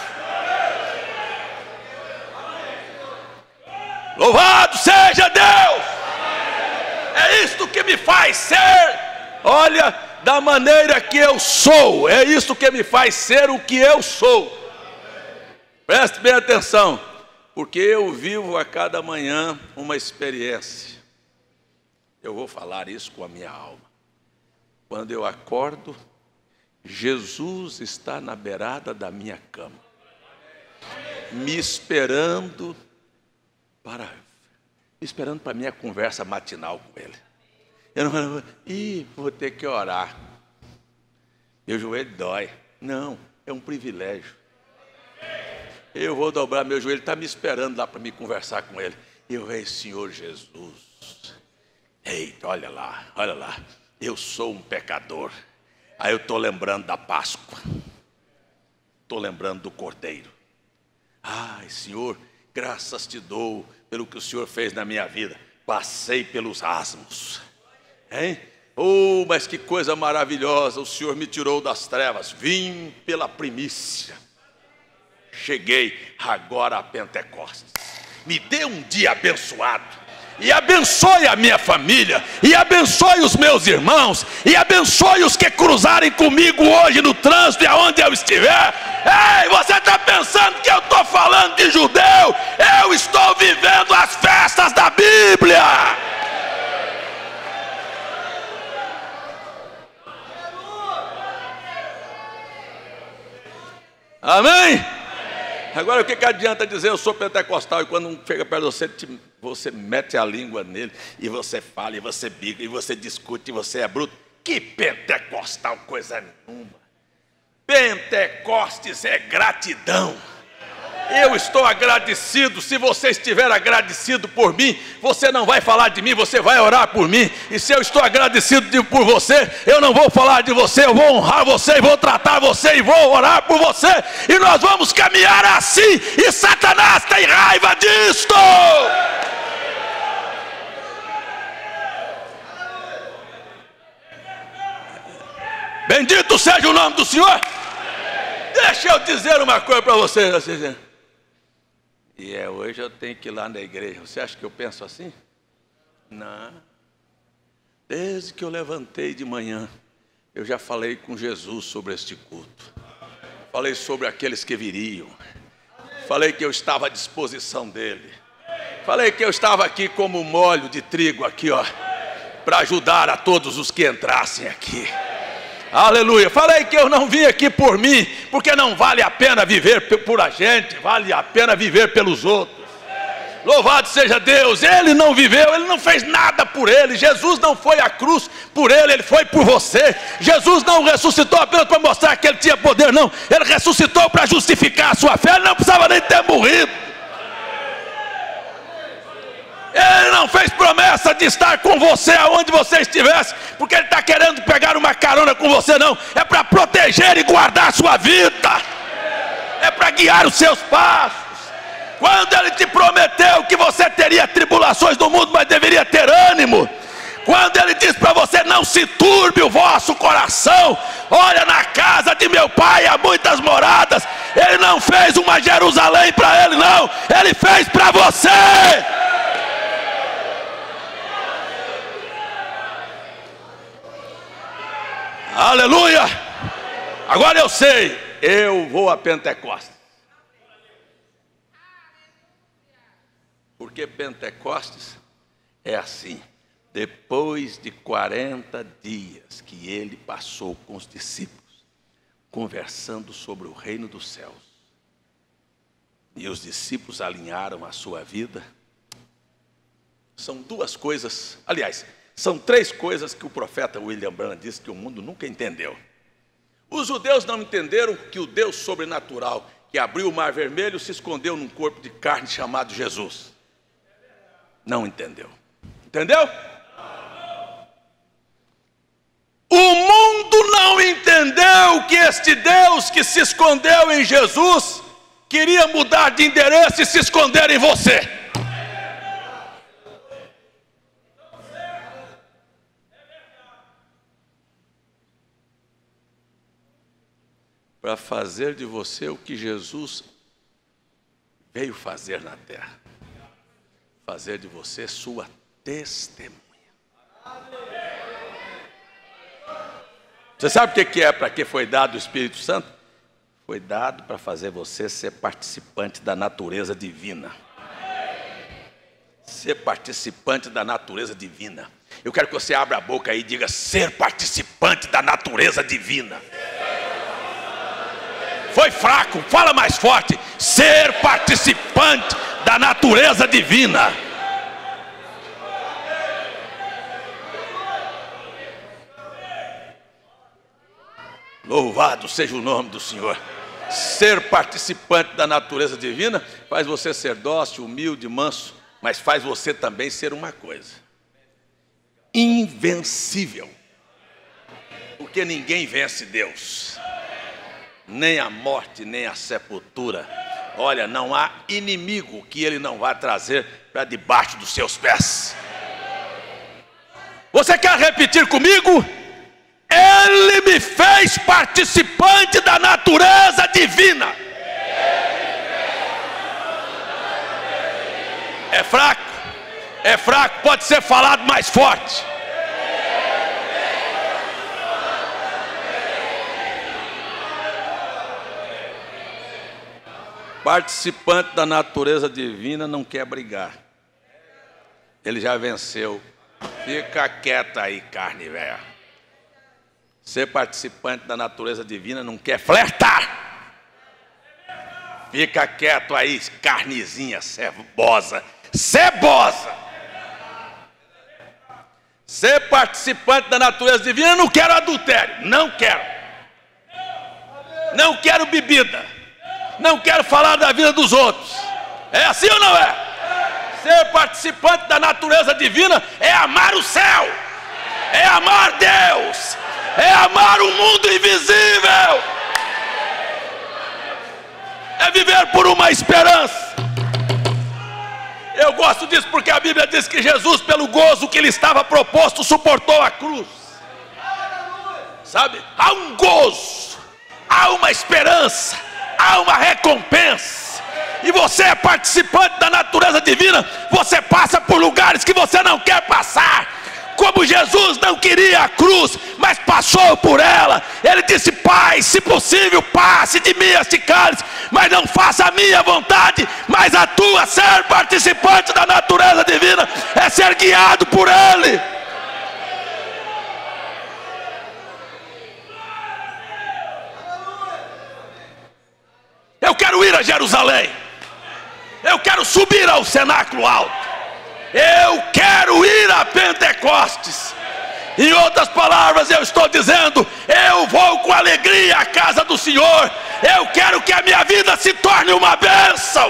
Louvado seja Deus. É isto que me faz ser, olha, da maneira que eu sou. É isto que me faz ser o que eu sou. Preste bem atenção, porque eu vivo a cada manhã uma experiência. Eu vou falar isso com a minha alma. Quando eu acordo, Jesus está na beirada da minha cama, me esperando para, esperando para a minha conversa matinal com Ele. Eu não falo: ih, vou ter que orar, meu joelho dói. Não, é um privilégio. Eu vou dobrar meu joelho, Ele está me esperando lá para me conversar com Ele. Eu vejo: Senhor Jesus, eita, olha lá, olha lá, eu sou um pecador. Aí eu estou lembrando da Páscoa, estou lembrando do Cordeiro. Ai, Senhor, graças te dou pelo que o Senhor fez na minha vida. Passei pelos asmos, hein? Oh, mas que coisa maravilhosa, o Senhor me tirou das trevas, vim pela primícia, cheguei agora a Pentecostes. Me dê um dia abençoado, e abençoe a minha família, e abençoe os meus irmãos, e abençoe os que cruzarem comigo hoje no trânsito e aonde eu estiver. Ei, você está pensando que eu estou falando de judeu? Eu estou vivendo as festas da Bíblia. Amém? Agora o que, que adianta dizer eu sou pentecostal e quando um chega perto de você, te, você mete a língua nele e você fala, e você briga, e você discute, e você é bruto? Que pentecostal coisa nenhuma. Pentecostes é gratidão. Eu estou agradecido. Se você estiver agradecido por mim, você não vai falar de mim, você vai orar por mim. E se eu estou agradecido de, por você, eu não vou falar de você, eu vou honrar você, e vou tratar você, e vou orar por você. E nós vamos caminhar assim. E Satanás tem raiva disto. Bendito seja o nome do Senhor. Deixa eu dizer uma coisa para vocês. Assim, e é, hoje eu tenho que ir lá na igreja. Você acha que eu penso assim? Não. Desde que eu levantei de manhã, eu já falei com Jesus sobre este culto. Falei sobre aqueles que viriam. Falei que eu estava à disposição dele. Falei que eu estava aqui como molho de trigo aqui, ó, para ajudar a todos os que entrassem aqui. Aleluia. Falei que eu não vim aqui por mim, porque não vale a pena viver por a gente, vale a pena viver pelos outros. Louvado seja Deus. Ele não viveu, ele não fez nada por ele. Jesus não foi à cruz por ele, ele foi por você. Jesus não ressuscitou apenas para mostrar que ele tinha poder, não. Ele ressuscitou para justificar a sua fé. Ele não precisava nem ter morrido. Ele não fez promessa de estar com você aonde você estivesse, porque ele está querendo pegar uma carona com você, não. É para proteger e guardar a sua vida. É para guiar os seus passos. Quando ele te prometeu que você teria tribulações no mundo, mas deveria ter ânimo. Quando ele diz para você: não se turbe o vosso coração. Olha, na casa de meu pai há muitas moradas. Ele não fez uma Jerusalém para ele, não. Ele fez para você. Aleluia. Agora eu sei, eu vou a Pentecostes. Porque Pentecostes é assim. Depois de quarenta dias que ele passou com os discípulos, conversando sobre o reino dos céus, e os discípulos alinharam a sua vida, são duas coisas, aliás, são três coisas que o profeta William Branham disse que o mundo nunca entendeu. Os judeus não entenderam que o Deus sobrenatural que abriu o Mar Vermelho, se escondeu num corpo de carne chamado Jesus. Não entendeu. Entendeu? O mundo não entendeu que este Deus que se escondeu em Jesus queria mudar de endereço e se esconder em você. Para fazer de você o que Jesus veio fazer na terra. Fazer de você sua testemunha. Você sabe o que é, para que foi dado o Espírito Santo? Foi dado para fazer você ser participante da natureza divina. Ser participante da natureza divina. Eu quero que você abra a boca aí e diga: ser participante da natureza divina. Foi fraco, fala mais forte. Ser participante da natureza divina. Louvado seja o nome do Senhor. Ser participante da natureza divina faz você ser dócil, humilde, manso, mas faz você também ser uma coisa: invencível. Porque ninguém vence Deus. Nem a morte, nem a sepultura. Olha, não há inimigo que Ele não vá trazer para debaixo dos seus pés. Você quer repetir comigo? Ele me fez participante da natureza divina. É fraco? É fraco, pode ser falado mais forte. Participante da natureza divina não quer brigar. Ele já venceu. Fica quieto aí, carne velha. Ser participante da natureza divina não quer flertar. Fica quieto aí, carnezinha cebosa. Cebosa. Ser participante da natureza divina, não quero adultério. Não quero. Não quero bebida. Não quero falar da vida dos outros. É assim ou não é? Ser participante da natureza divina é amar o céu. É amar Deus. É amar o mundo invisível. É viver por uma esperança. Eu gosto disso porque a Bíblia diz que Jesus, pelo gozo que lhe estava proposto, suportou a cruz. Sabe? Há um gozo, há uma esperança, há uma recompensa. E você é participante da natureza divina. Você passa por lugares que você não quer passar. Como Jesus não queria a cruz, mas passou por ela. Ele disse: Pai, se possível, passe de mim este cálice, mas não faça a minha vontade, mas a tua. Ser participante da natureza divina é ser guiado por Ele. Eu quero ir a Jerusalém. Eu quero subir ao cenáculo alto. Eu quero ir a Pentecostes. Em outras palavras, eu estou dizendo: eu vou com alegria à casa do Senhor. Eu quero que a minha vida se torne uma bênção.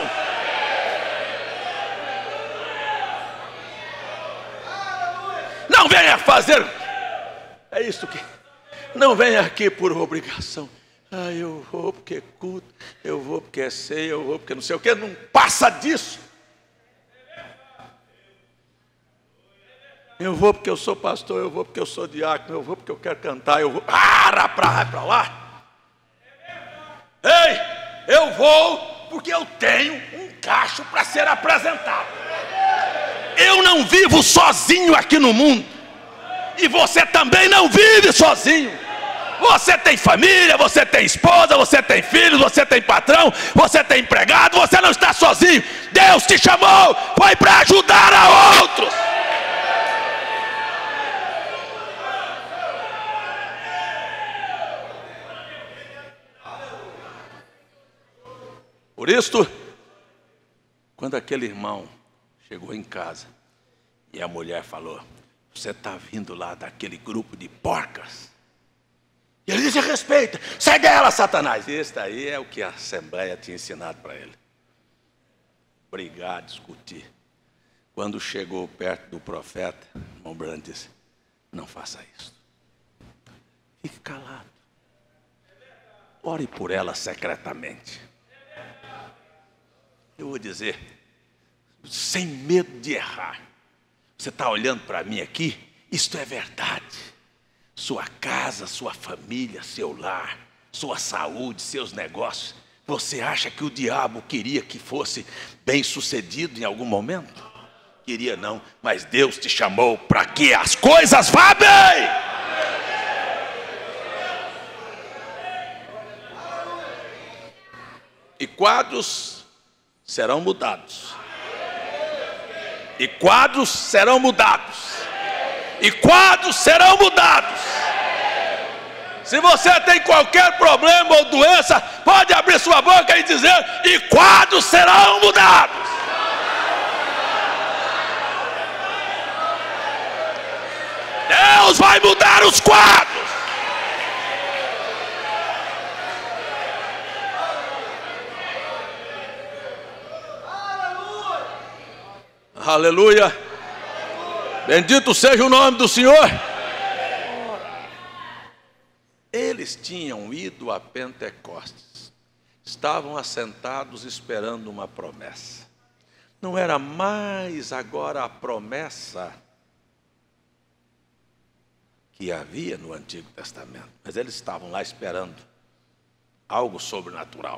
Não venha fazer. É isso que. Não venha aqui por obrigação. Ah, eu vou porque é culto, eu vou porque é ceia, eu vou porque não sei o que. Não passa disso. Eu vou porque eu sou pastor, eu vou porque eu sou diácono, eu vou porque eu quero cantar, eu vou. Ah, pra, pra lá. Ei, eu vou porque eu tenho um cacho para ser apresentado. Eu não vivo sozinho aqui no mundo. E você também não vive sozinho. Você tem família, você tem esposa, você tem filhos, você tem patrão, você tem empregado, você não está sozinho. Deus te chamou, foi para ajudar a outros. Por isso, quando aquele irmão chegou em casa e a mulher falou: você está vindo lá daquele grupo de porcas? E ele dizia: respeita, segue ela, Satanás. E esse daí é o que a Assembleia tinha ensinado para ele. Brigar, discutir. Quando chegou perto do profeta, o irmão Branham disse: não faça isso. Fique calado. Ore por ela secretamente. Eu vou dizer, sem medo de errar. Você está olhando para mim aqui? Isto é verdade. Sua casa, sua família, seu lar, sua saúde, seus negócios. Você acha que o diabo queria que fosse bem sucedido em algum momento? Queria não, mas Deus te chamou para que as coisas vá bem. E quadros serão mudados. E quadros serão mudados. E quadros serão mudados. Se você tem qualquer problema ou doença, pode abrir sua boca e dizer: e quadros serão mudados. Deus vai mudar os quadros. Aleluia. Bendito seja o nome do Senhor. Eles tinham ido a Pentecostes. Estavam assentados esperando uma promessa. Não era mais agora a promessa que havia no Antigo Testamento, mas eles estavam lá esperando algo sobrenatural.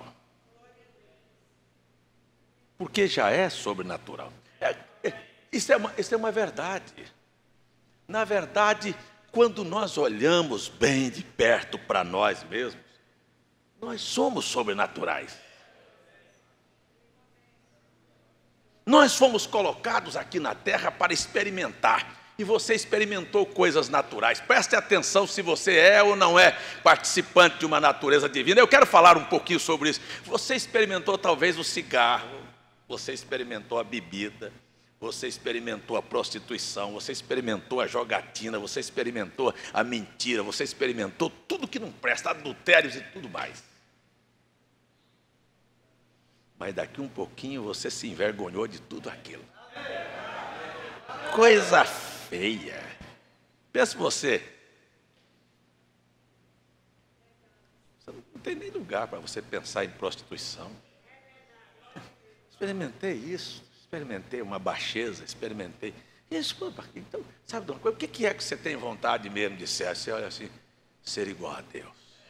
Porque já é sobrenatural. É, é, isso, é uma, isso é uma verdade. Na verdade, quando nós olhamos bem de perto para nós mesmos, nós somos sobrenaturais. Nós fomos colocados aqui na terra para experimentar. E você experimentou coisas naturais. Preste atenção se você é ou não é participante de uma natureza divina. Eu quero falar um pouquinho sobre isso. Você experimentou talvez o cigarro, você experimentou a bebida, você experimentou a prostituição, você experimentou a jogatina, você experimentou a mentira, você experimentou tudo que não presta, adultérios e tudo mais. Mas daqui um pouquinho você se envergonhou de tudo aquilo. Coisa feia. Pensa você. Você não tem nem lugar para você pensar em prostituição. Experimentei isso, experimentei uma baixeza, experimentei. Isso, então, sabe de uma coisa? O que é que você tem vontade mesmo de ser? Você olha assim, ser igual a Deus.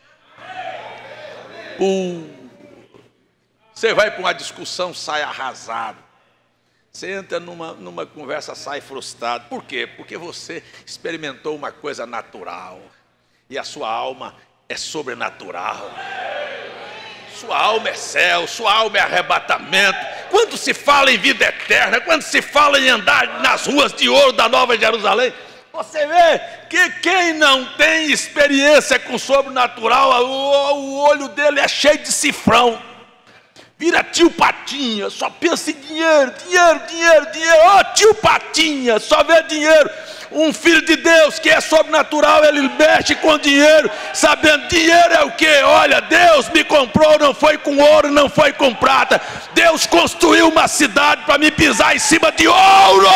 Pum. Você vai para uma discussão, sai arrasado. Você entra numa, numa conversa, sai frustrado. Por quê? Porque você experimentou uma coisa natural. E a sua alma é sobrenatural. Sua alma é céu, sua alma é arrebatamento. Quando se fala em vida eterna, quando se fala em andar nas ruas de ouro da Nova Jerusalém, você vê que quem não tem experiência com o sobrenatural, o, o olho dele é cheio de cifrão. Vira tio Patinha, só pensa em dinheiro, dinheiro, dinheiro, dinheiro. Ó, oh, tio Patinha, só vê dinheiro. Um filho de Deus que é sobrenatural, ele mexe com dinheiro, sabendo dinheiro é o quê? Olha, Deus me comprou, não foi com ouro, não foi com prata. Deus construiu uma cidade para me pisar em cima de ouro.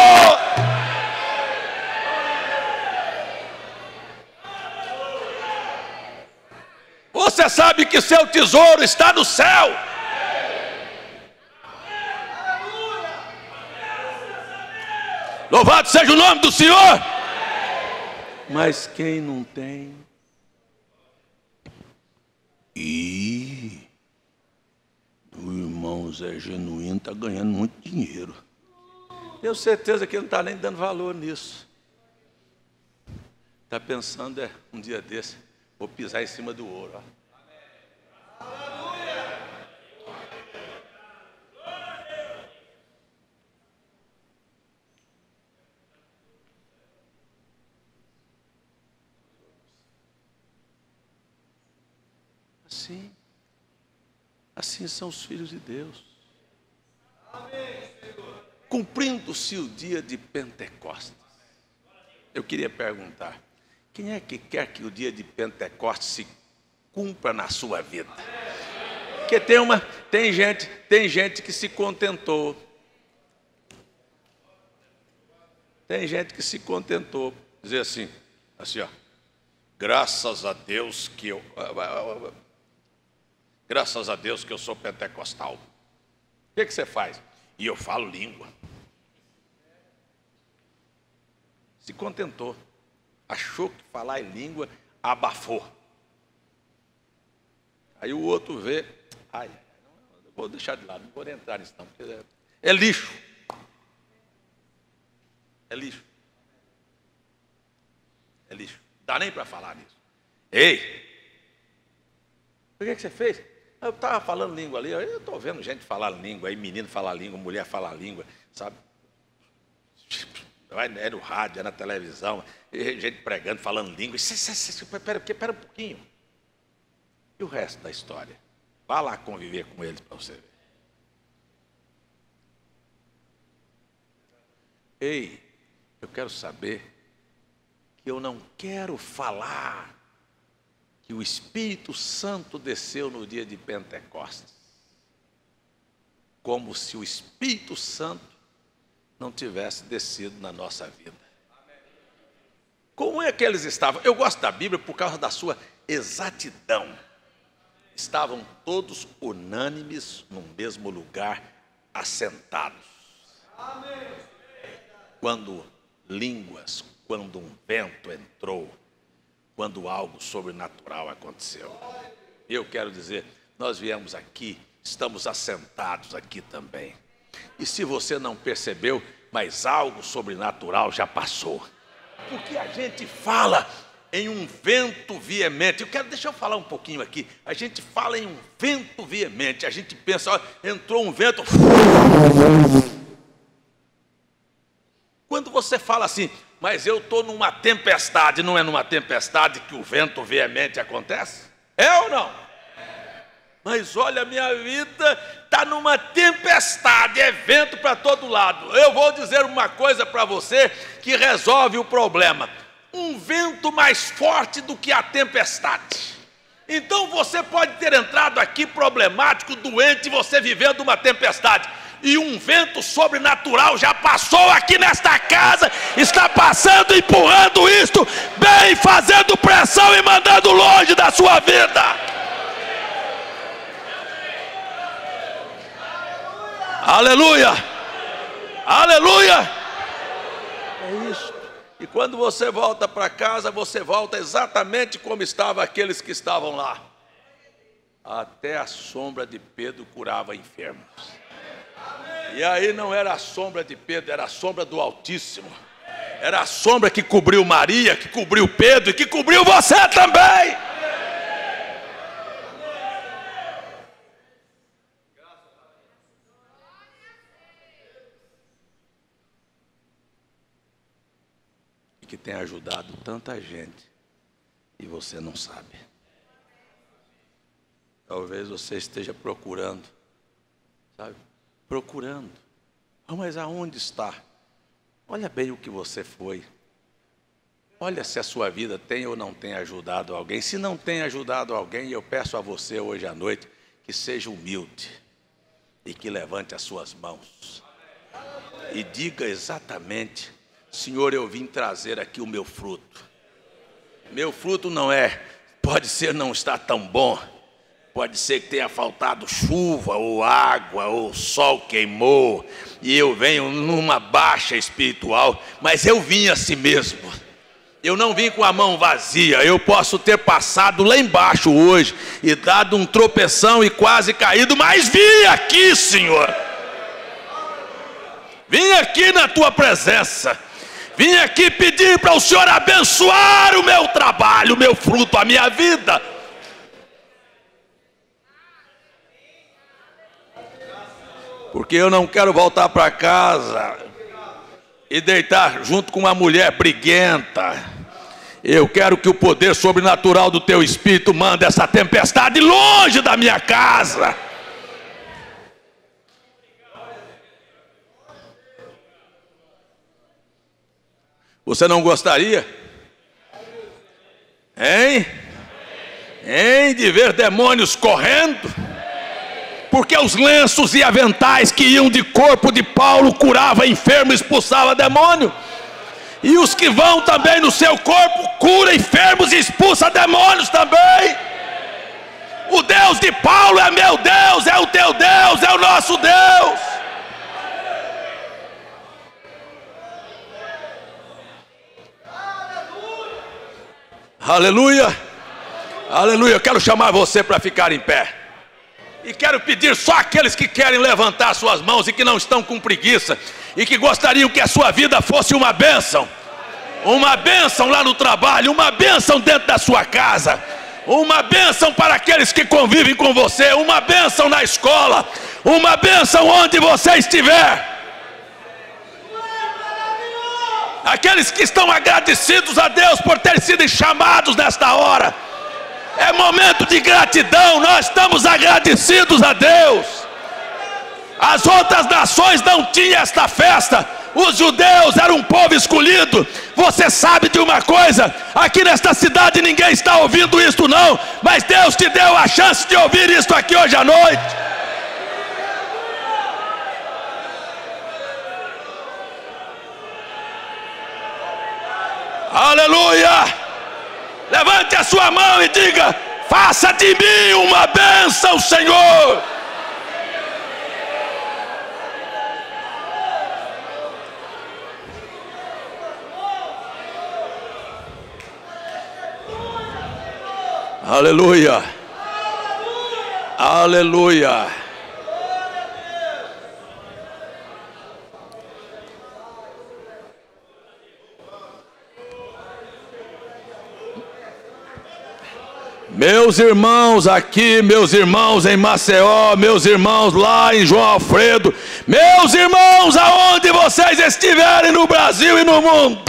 Você sabe que seu tesouro está no céu. Louvado seja o nome do Senhor. Mas quem não tem? E o irmão Zé Genuíno está ganhando muito dinheiro. Tenho certeza que ele não está nem dando valor nisso. Está pensando, é, um dia desse, vou pisar em cima do ouro. Ó. Assim, assim são os filhos de Deus. Cumprindo-se o dia de Pentecostes. Eu queria perguntar, Quem é que quer que o dia de Pentecostes se cumpra na sua vida? Porque tem uma, tem gente, tem gente que se contentou. Tem gente que se contentou. Dizer assim, assim, ó. Graças a Deus que eu, graças a Deus que eu sou pentecostal. O que que você faz? E eu falo língua. Se contentou. Achou que falar em língua abafou. Aí o outro vê, ai, não, vou deixar de lado, não vou entrar nisso não, porque é, é lixo. É lixo. É lixo. Não dá nem para falar nisso. Ei! O que que você fez? Eu estava falando língua ali, eu estou vendo gente falar língua, aí menino falar língua, mulher falar língua, sabe? É no rádio, é na televisão, gente pregando, falando língua. Espera espera um pouquinho. E o resto da história? Vá lá conviver com eles para você ver. Ei, eu quero saber que eu não quero falar que o Espírito Santo desceu no dia de Pentecostes, como se o Espírito Santo não tivesse descido na nossa vida. Como é que eles estavam? Eu gosto da Bíblia por causa da sua exatidão. Estavam todos unânimes no mesmo lugar, assentados. Quando línguas, quando um vento entrou, quando algo sobrenatural aconteceu. Eu quero dizer, nós viemos aqui, estamos assentados aqui também. E se você não percebeu, mas algo sobrenatural já passou. Porque a gente fala em um vento veemente. Eu quero, deixa eu falar um pouquinho aqui. A gente fala em um vento veemente. A gente pensa, ó, entrou um vento. Quando você fala assim, mas eu estou numa tempestade, não é numa tempestade que o vento veemente acontece? É ou não? Mas olha, a minha vida está numa tempestade, é vento para todo lado. Eu vou dizer uma coisa para você que resolve o problema. Um vento mais forte do que a tempestade. Então você pode ter entrado aqui problemático, doente, você vivendo uma tempestade. E um vento sobrenatural já passou aqui nesta casa, está passando, empurrando isto, bem, fazendo pressão e mandando longe da sua vida. Aleluia! Aleluia! É isso. E quando você volta para casa, você volta exatamente como estavam aqueles que estavam lá. Até a sombra de Pedro curava enfermos. E aí não era a sombra de Pedro, era a sombra do Altíssimo. Era a sombra que cobriu Maria, que cobriu Pedro e que cobriu você também. Que tem ajudado tanta gente e você não sabe. Talvez você esteja procurando, sabe? Procurando. Ah, mas aonde está? Olha bem o que você foi. Olha se a sua vida tem ou não tem ajudado alguém. Se não tem ajudado alguém, eu peço a você hoje à noite que seja humilde e que levante as suas mãos e diga exatamente: Senhor, eu vim trazer aqui o meu fruto. Meu fruto não é, pode ser não estar tão bom, pode ser que tenha faltado chuva ou água, ou o sol queimou, e eu venho numa baixa espiritual, mas eu vim assim mesmo. Eu não vim com a mão vazia. Eu posso ter passado lá embaixo hoje e dado um tropeção e quase caído, mas vim aqui, Senhor. Vim aqui na tua presença. Vim aqui pedir para o Senhor abençoar o meu trabalho, o meu fruto, a minha vida. Porque eu não quero voltar para casa e deitar junto com uma mulher briguenta. Eu quero que o poder sobrenatural do teu Espírito mande essa tempestade longe da minha casa. Você não gostaria Hein? Hein? De ver demônios correndo? Porque os lenços e aventais que iam de corpo de Paulo curava enfermo, expulsava demônio. E os que vão também no seu corpo cura enfermos e expulsa demônios também. O Deus de Paulo é meu Deus, é o teu Deus, é o nosso Deus. Aleluia, aleluia. Eu quero chamar você para ficar em pé. E quero pedir só àqueles que querem levantar suas mãos e que não estão com preguiça e que gostariam que a sua vida fosse uma bênção. Uma bênção lá no trabalho, uma bênção dentro da sua casa, uma bênção para aqueles que convivem com você, uma bênção na escola, uma bênção onde você estiver. Aqueles que estão agradecidos a Deus por terem sido chamados nesta hora. É momento de gratidão, nós estamos agradecidos a Deus. As outras nações não tinham esta festa. Os judeus eram um povo escolhido. Você sabe de uma coisa, aqui nesta cidade ninguém está ouvindo isto não, mas Deus te deu a chance de ouvir isto aqui hoje à noite. Aleluia! Levante a sua mão e diga: faça de mim uma bênção, Senhor. Aleluia, aleluia. Meus irmãos aqui, meus irmãos em Maceió, meus irmãos lá em João Alfredo, meus irmãos aonde vocês estiverem no Brasil e no mundo.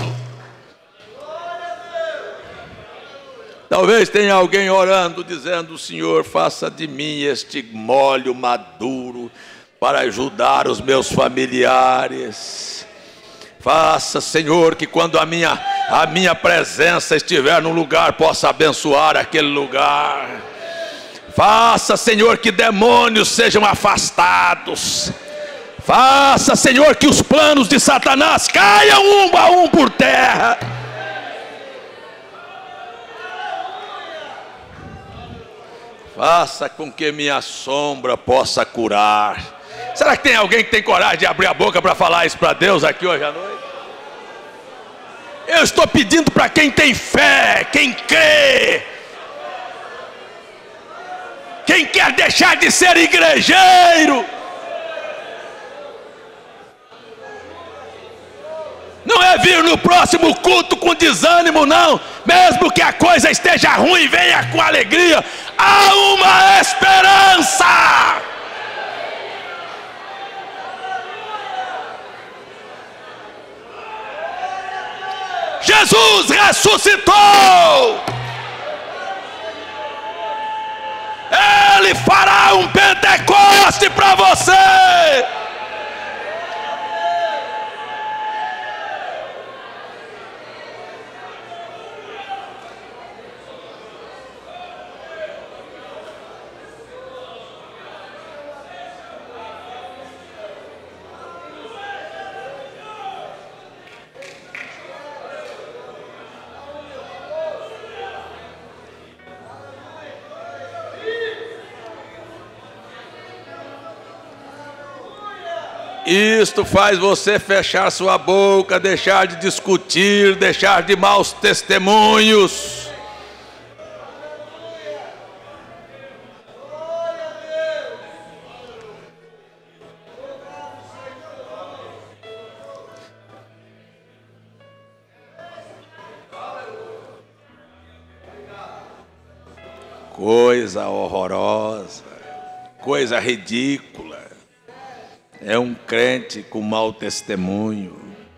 Talvez tenha alguém orando, dizendo: Senhor, faça de mim este molho maduro para ajudar os meus familiares. Faça, Senhor, que quando a minha, a minha presença estiver no lugar, possa abençoar aquele lugar. Faça, Senhor, que demônios sejam afastados. Faça, Senhor, que os planos de Satanás caiam um a um por terra. Faça com que minha sombra possa curar. Será que tem alguém que tem coragem de abrir a boca para falar isso para Deus aqui hoje à noite? Eu estou pedindo para quem tem fé, quem crê, quem quer deixar de ser igrejeiro. Não é vir no próximo culto com desânimo, não. Mesmo que a coisa esteja ruim, venha com alegria. Há uma esperança. Jesus ressuscitou. Ele fará um Pentecoste para você. Isto faz você fechar sua boca, deixar de discutir, deixar de maus testemunhos. Coisa horrorosa, coisa ridícula. É um crente com mau testemunho,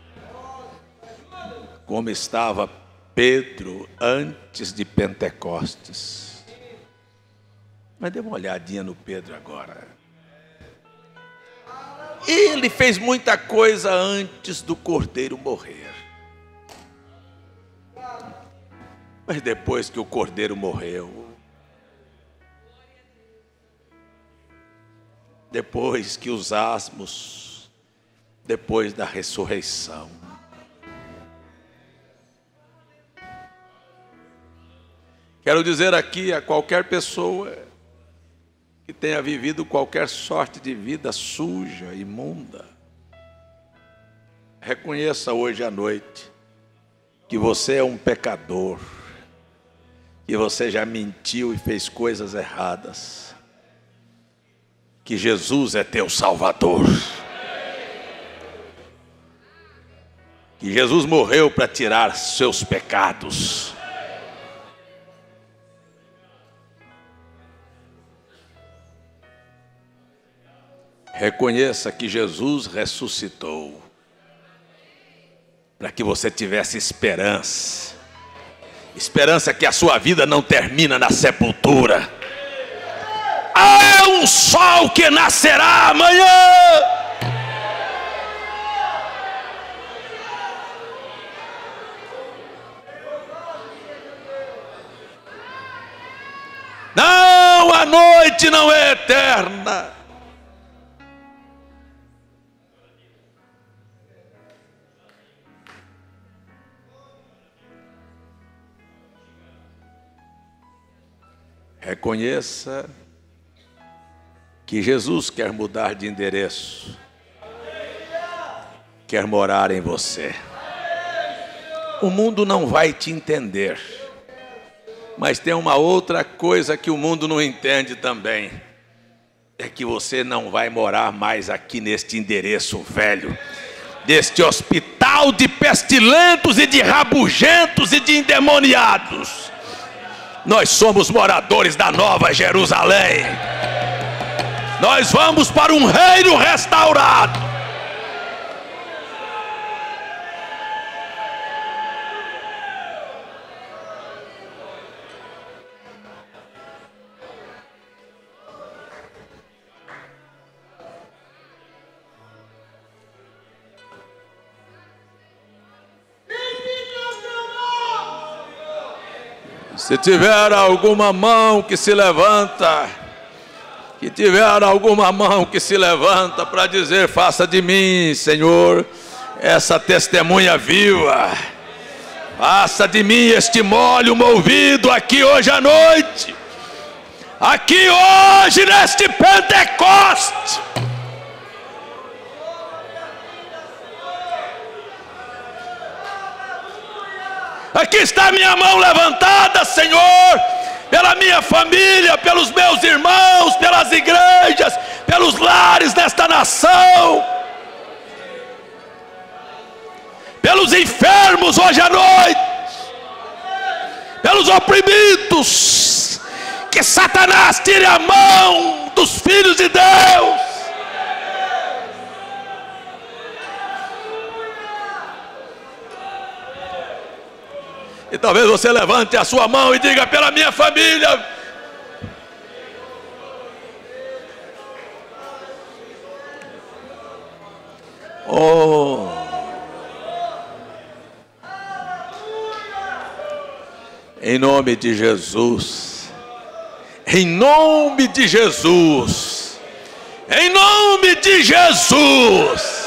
como estava Pedro antes de Pentecostes. Mas dê uma olhadinha no Pedro agora. Ele fez muita coisa antes do Cordeiro morrer. Mas depois que o Cordeiro morreu, depois que os asmos, depois da ressurreição, quero dizer aqui a qualquer pessoa que tenha vivido qualquer sorte de vida suja, imunda, reconheça hoje à noite que você é um pecador, que você já mentiu e fez coisas erradas, que Jesus é teu Salvador, que Jesus morreu para tirar seus pecados. Reconheça que Jesus ressuscitou para que você tivesse esperança. Esperança que a sua vida não termina na sepultura. Há um sol que nascerá amanhã. Não, a noite não é eterna. Reconheça que Jesus quer mudar de endereço, quer morar em você. O mundo não vai te entender, mas tem uma outra coisa que o mundo não entende também, é que você não vai morar mais aqui neste endereço velho, deste hospital de pestilentos e de rabugentos e de endemoniados. Nós somos moradores da Nova Jerusalém. Nós vamos para um reino restaurado. Se tiver alguma mão que se levanta, que tiver alguma mão que se levanta para dizer: faça de mim, Senhor, essa testemunha viva, faça de mim este molho movido aqui hoje à noite, aqui hoje neste Pentecoste. Aqui está minha mão levantada, Senhor, pela minha família, pelos meus irmãos, pelas igrejas, pelos lares desta nação, pelos enfermos hoje à noite, pelos oprimidos. Que Satanás tire a mão dos filhos de Deus. E talvez você levante a sua mão e diga: pela minha família. Oh. Em nome de Jesus. Em nome de Jesus. Em nome de Jesus.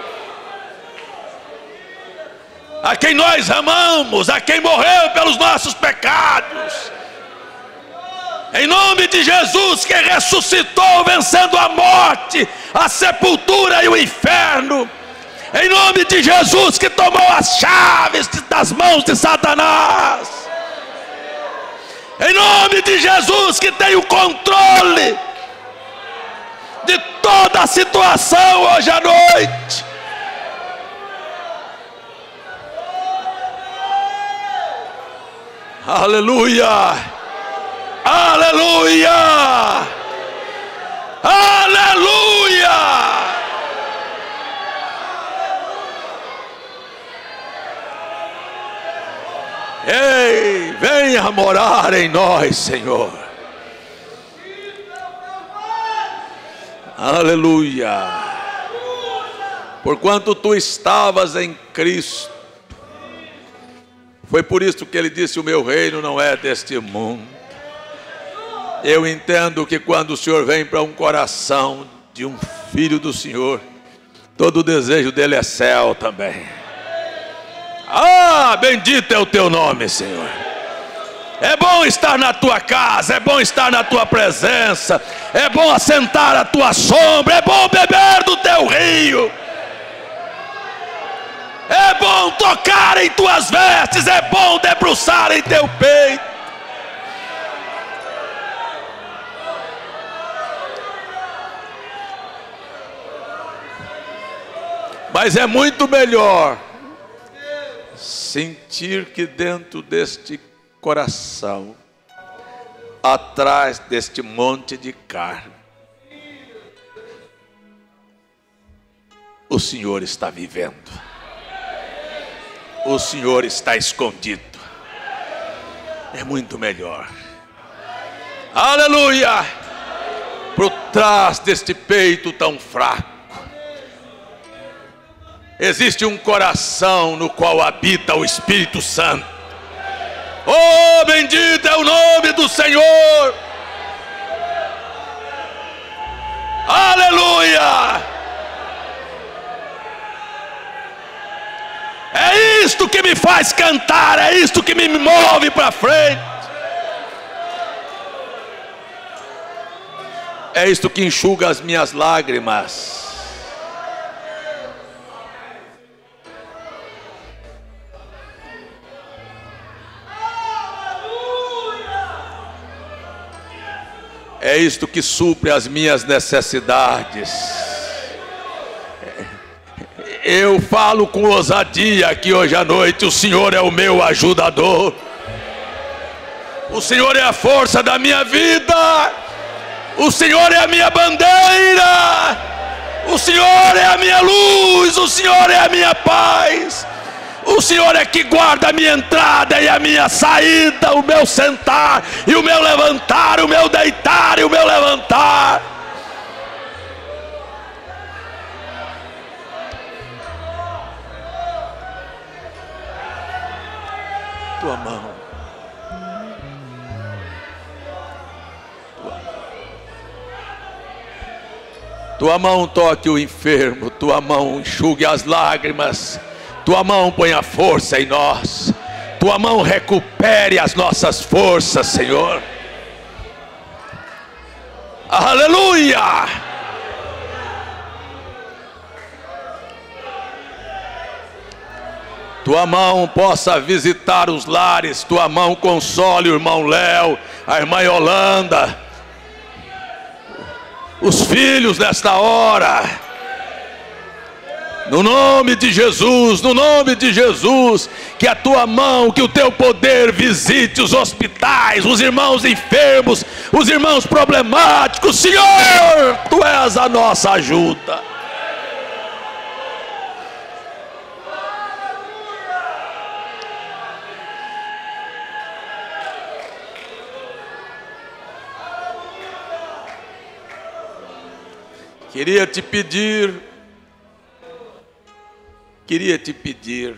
A quem nós amamos, a quem morreu pelos nossos pecados, em nome de Jesus, que ressuscitou vencendo a morte, a sepultura e o inferno, em nome de Jesus, que tomou as chaves das mãos de Satanás, em nome de Jesus, que tem o controle de toda a situação hoje à noite. Aleluia, aleluia, aleluia. Ei, venha morar em nós, Senhor. Aleluia. Porquanto tu estavas em Cristo, Foi por isso que ele disse: o meu reino não é deste mundo. Eu entendo que quando o Senhor vem para um coração de um filho do Senhor, todo o desejo dele é céu também. Ah, bendito é o teu nome, Senhor. É bom estar na tua casa, é bom estar na tua presença, é bom assentar a tua sombra, é bom beber do teu rio, é bom tocar em tuas vestes, é bom debruçar em teu peito. Mas é muito melhor sentir que dentro deste coração, atrás deste monte de carne, o Senhor está vivendo, o Senhor está escondido. É muito melhor. Aleluia! Por trás deste peito tão fraco, existe um coração no qual habita o Espírito Santo. Oh, bendito é o nome do Senhor. Aleluia! É isto que me faz cantar, é isto que me move para frente. É isto que enxuga as minhas lágrimas. É isto que supre as minhas necessidades. Eu falo com ousadia aqui hoje à noite: o Senhor é o meu ajudador, o Senhor é a força da minha vida, o Senhor é a minha bandeira, o Senhor é a minha luz, o Senhor é a minha paz. O Senhor é que guarda a minha entrada e a minha saída, o meu sentar e o meu levantar, o meu deitar e o meu levantar. Tua mão, tua, tua mão toque o enfermo, tua mão enxugue as lágrimas. Tua mão põe a força em nós. Tua mão recupere as nossas forças, Senhor. Aleluia! Tua mão possa visitar os lares. Tua mão console o irmão Léo, a irmã Yolanda, os filhos nesta hora. No nome de Jesus, no nome de Jesus, que a tua mão, que o teu poder visite os hospitais, os irmãos enfermos, os irmãos problemáticos. Senhor, tu és a nossa ajuda. Queria te pedir, queria te pedir,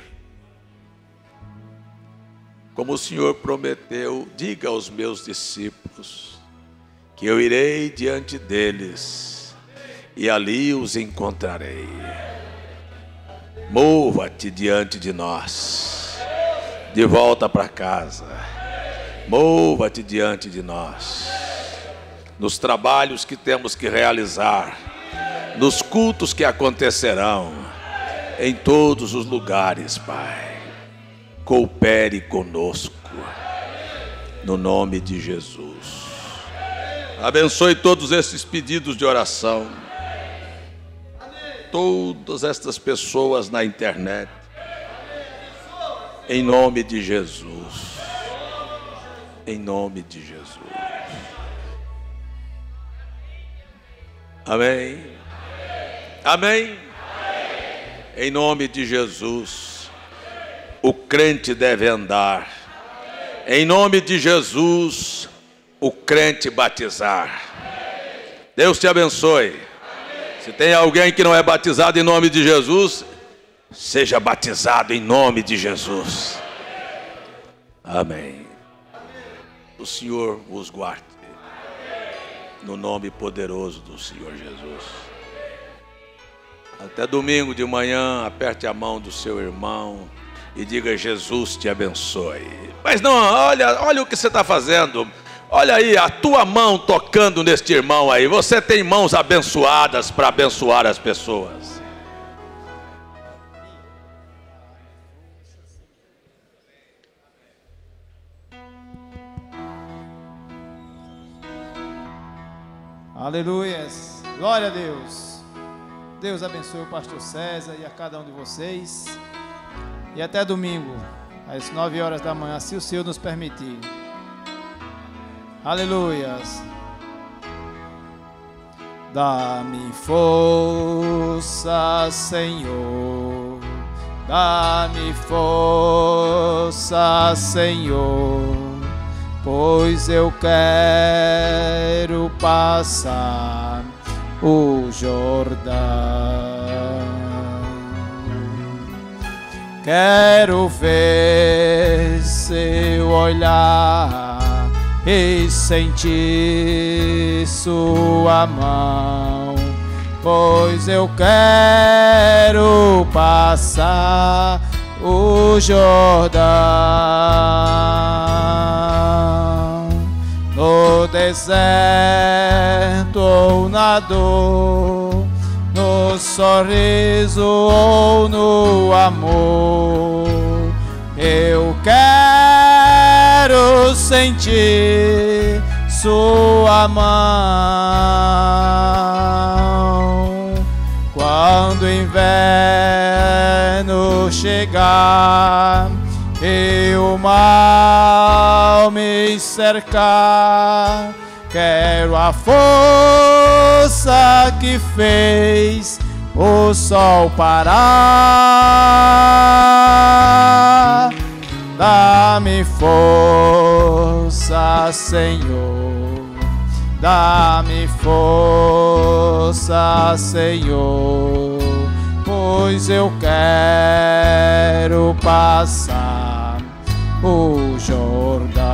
como o Senhor prometeu, diga aos meus discípulos, que eu irei diante deles, e ali os encontrarei. Mova-te diante de nós, de volta para casa, mova-te diante de nós, nos trabalhos que temos que realizar, nos cultos que acontecerão, em todos os lugares, Pai. Coopere conosco, no nome de Jesus. Abençoe todos esses pedidos de oração, todas estas pessoas na internet, em nome de Jesus, em nome de Jesus. Amém. Amém. Em nome de Jesus, o crente deve andar. Em nome de Jesus, o crente batizar. Deus te abençoe. Se tem alguém que não é batizado em nome de Jesus, seja batizado em nome de Jesus. Amém. O Senhor vos guarde. No nome poderoso do Senhor Jesus. Até domingo de manhã, aperte a mão do seu irmão e diga: Jesus te abençoe. Mas não, olha, olha o que você está fazendo. Olha aí a tua mão tocando neste irmão aí. Você tem mãos abençoadas para abençoar as pessoas. Aleluias, glória a Deus. Deus abençoe o pastor César e a cada um de vocês. E até domingo, às nove horas da manhã, se o Senhor nos permitir. Aleluias. Dá-me força, Senhor. Dá-me força, Senhor. Pois eu quero passar o Jordão. Quero ver seu olhar e sentir sua mão, pois eu quero passar o Jordão. No deserto ou na dor, no sorriso ou no amor, eu quero sentir sua mão. Quando o inverno chegar e o mal me cercar, quero a força que fez o sol parar. Dá-me força, Senhor. Dá-me força, Senhor, pois eu quero passar o Jordão.